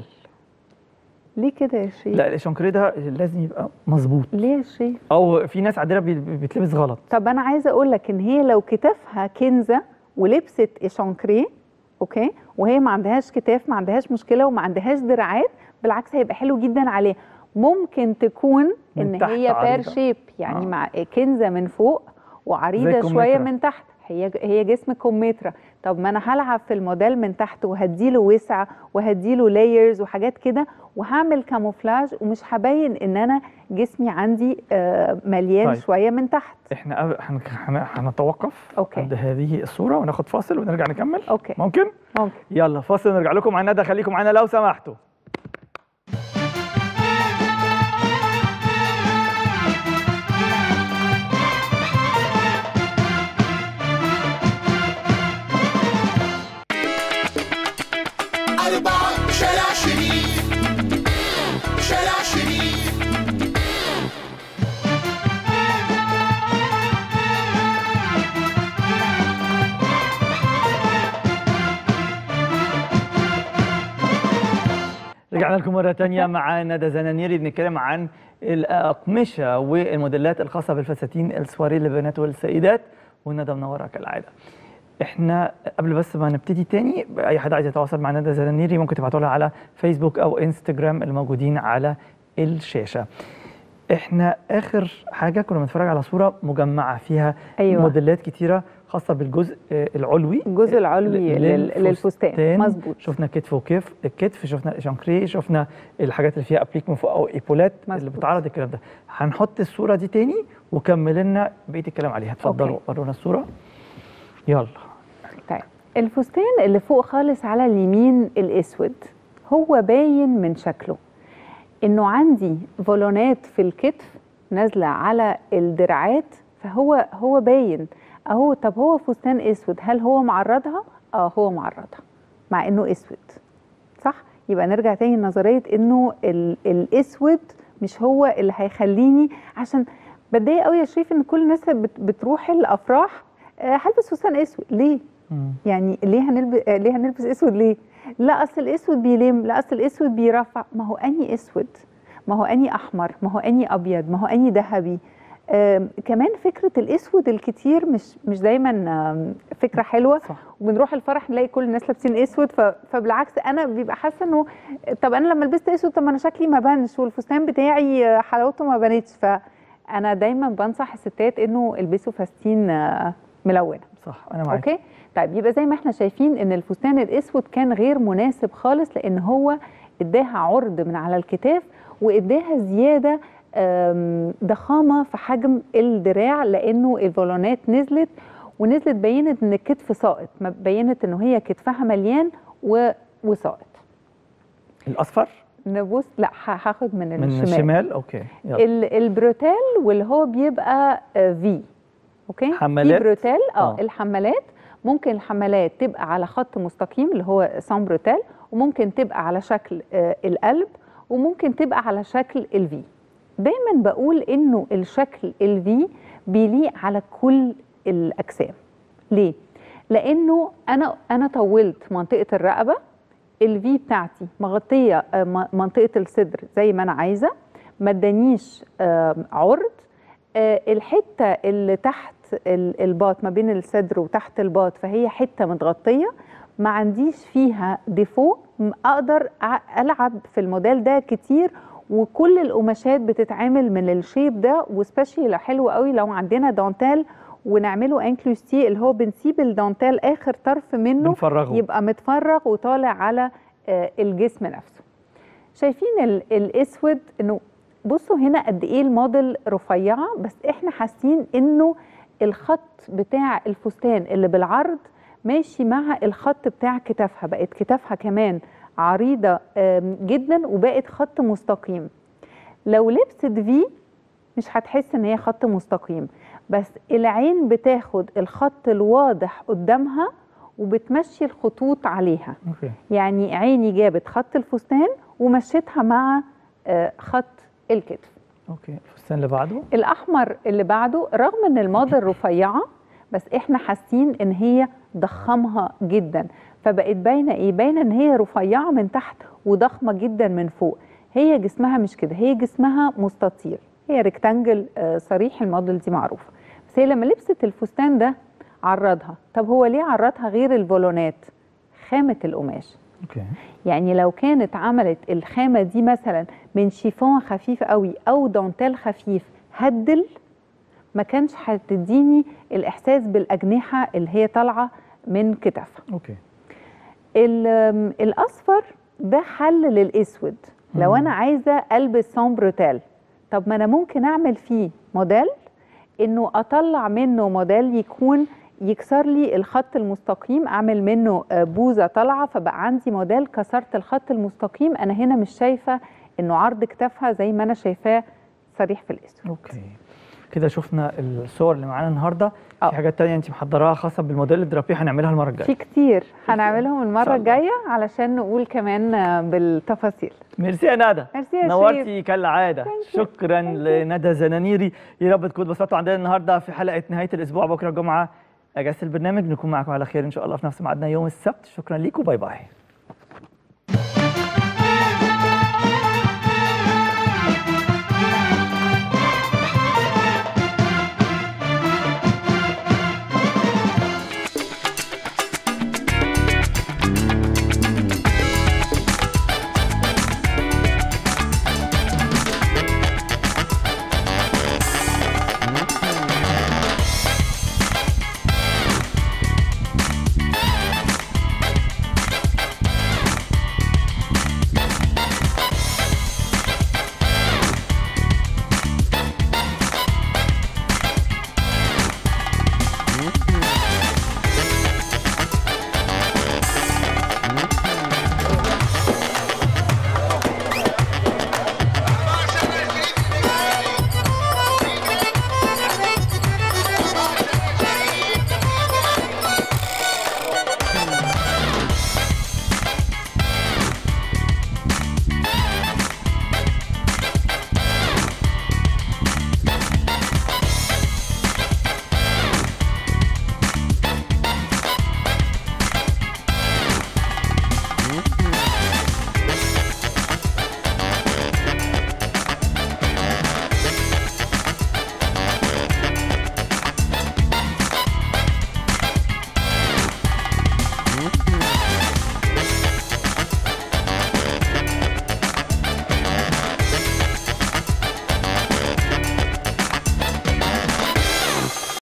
ليه كده يا شريف؟ لا الشنكريه ده لازم يبقى مظبوط. ليه يا شريف؟ او في ناس عندنا بيتلبس غلط. طب انا عايزه اقول لك ان هي لو كتافها كنزه ولبست شنكريه اوكي وهي ما عندهاش كتاف ما عندهاش مشكله وما عندهاش دراعات بالعكس هيبقى حلو جدا عليه. ممكن تكون ان هي بير شيب يعني آه. مع كنزه من فوق وعريضه شويه من تحت هي هي جسم كمثرى. طب ما انا هلعب في الموديل من تحت وهديله وسع وهديله لايرز وحاجات كده وهعمل كاموفلاج ومش هبين ان انا جسمي عندي آه مليان طيب. شويه من تحت. احنا هنتوقف أوكي. عند هذه الصوره وناخد فاصل ونرجع نكمل. أوكي. ممكن؟ ممكن. يلا فاصل ونرجع لكم. مع ندى خليكم معانا لو سمحتوا. أربعة شارع شريف شارع شريف رجعنا لكم مرة تانية مع ندى زنانيري بنتكلم عن الأقمشة والموديلات الخاصة بالفساتين السواري للبنات والسيدات وندى منورة كالعادة. احنا قبل بس ما نبتدي تاني اي حد عايز يتواصل مع ندى زنانيري ممكن تبعتوا لها على فيسبوك او انستجرام الموجودين على الشاشه. احنا اخر حاجه كنا بنتفرج على صوره مجمعه فيها أيوة. موديلات كتيره خاصه بالجزء العلوي الجزء العلوي للفستان مظبوط. شفنا كتف وكف الكتف شفنا شانكري شفنا الحاجات اللي فيها ابليك من فوق او ايبولات مزبوط. اللي بتعرض الكلام ده. هنحط الصوره دي تاني وكمل لنا بقيه الكلام عليها. اتفضلوا ورونا الصوره يلا. طيب الفستان اللي فوق خالص على اليمين الاسود هو باين من شكله انه عندي فولونات في الكتف نازله على الدراعات فهو هو باين اهو. طب هو فستان اسود هل هو معرضها؟ اه هو معرضها مع انه اسود صح. يبقى نرجع تاني لنظريه انه الاسود مش هو اللي هيخليني عشان بتضايق قوي يا شريف ان كل الناس بتروح الافراح هلبس فستان اسود ليه؟ مم. يعني ليه هنلبس ليه هنلبس اسود ليه؟ لا اصل الاسود بيلم، لا اصل الاسود بيرفع. ما هو اني اسود، ما هو اني احمر، ما هو اني ابيض، ما هو اني ذهبي. آه كمان فكره الاسود الكتير مش مش دايما فكره حلوه صح. وبنروح الفرح نلاقي كل الناس لابسين اسود فبالعكس انا بيبقى حاسه انه طب انا لما لبست اسود طب انا شكلي ما بانش والفستان بتاعي حلاوته ما بانتش. فانا دايما بنصح الستات انه البسوا فساتين ملونه صح. انا معاك. اوكي طيب يبقى زي ما احنا شايفين ان الفستان الاسود كان غير مناسب خالص لان هو اداها عرض من على الكتاف واداها زياده آم، ضخامه في حجم الدراع، لانه الفولونات نزلت ونزلت بينت ان الكتف ساقط، ما بينت انه هي كتفها مليان و- وساقط. الاصفر نبص، لا ه- هاخد من من الشمال. الشمال. اوكي يلا. ال- البروتال واللي هو بيبقى في اوكي حمالات؟ في بروتال اه آه. الحمالات ممكن الحمالات تبقى على خط مستقيم اللي هو سان بروتال، وممكن تبقى على شكل آه القلب، وممكن تبقى على شكل الفي. دايما بقول انه الشكل الفي بيليق على كل الاجسام. ليه؟ لانه انا انا طولت منطقه الرقبه، الفي بتاعتي مغطيه آه، م- منطقه الصدر زي ما انا عايزه، ما ادانيش آه، عرض. آه، الحته اللي تحت ال- الباط ما بين الصدر وتحت الباط فهي حته متغطيه، ما عنديش فيها ديفو، م- اقدر أ- العب في الموديل ده كتير، وكل القماشات بتتعمل من الشيب ده، وسبيشالي حلو قوي لو عندنا دانتال ونعمله انكلوستي اللي هو بنسيب الدانتال اخر طرف منه بنفرغه. يبقى متفرغ وطالع على آه، الجسم نفسه. شايفين ال- الاسود انه بصوا هنا قد ايه الموديل رفيعه، بس احنا حاسين انه الخط بتاع الفستان اللي بالعرض ماشي مع الخط بتاع كتافها، بقت كتافها كمان عريضه آم، جدا وبقت خط مستقيم. لو لبست في مش هتحس ان هي خط مستقيم، بس العين بتاخد الخط الواضح قدامها وبتمشي الخطوط عليها. اوكي. يعني عيني جابت خط الفستان ومشيتها مع آه، خط الكتف. اوكي الفستان اللي بعده. الاحمر اللي بعده رغم ان الموديل رفيعه، بس احنا حاسين ان هي ضخمها جدا، فبقت باينه ايه؟ باينه ان هي رفيعه من تحت وضخمه جدا من فوق. هي جسمها مش كده، هي جسمها مستطيل، هي ريكتانجل آه، صريح. الموديل دي معروفه، بس هي لما لبست الفستان ده عرضها. طب هو ليه عرضها غير الفولونات؟ خامه القماش. اوكي. يعني لو كانت عملت الخامة دي مثلا من شيفون خفيف قوي أو دانتيل خفيف هدل، ما كانش هتديني الإحساس بالأجنحة اللي هي طالعة من كتافها. اوكي. ال- الأصفر ده حل للأسود. لو أنا عايزة ألبس سان بروتال، طب ما أنا ممكن أعمل فيه موديل إنه أطلع منه موديل يكون يكسر لي الخط المستقيم، اعمل منه آه، بوزه طالعه، فبقى عندي موديل كسرت الخط المستقيم. انا هنا مش شايفه انه عرض كتافها زي ما انا شايفاه صريح في الاسود. اوكي كده شفنا الصور اللي معانا النهارده. أوه. في حاجات تانية انت محضراها خاصه بالموديل الدرابي هنعملها المره الجايه. في كتير هنعملهم إن المره شاء الله. الجايه علشان نقول كمان آه، بالتفاصيل. ميرسي يا ندى. ميرسي يا نورتي شريف. كالعاده. Thank you. شكرا Thank you. لندى زنانيري. يا رب تكونوا اتبسطتوا عندنا النهارده في حلقه نهايه الاسبوع. بكره الجمعه اجازه البرنامج، نكون معكم على خير ان شاء الله في نفس ميعادنا يوم السبت. شكرا ليكم، باي باي.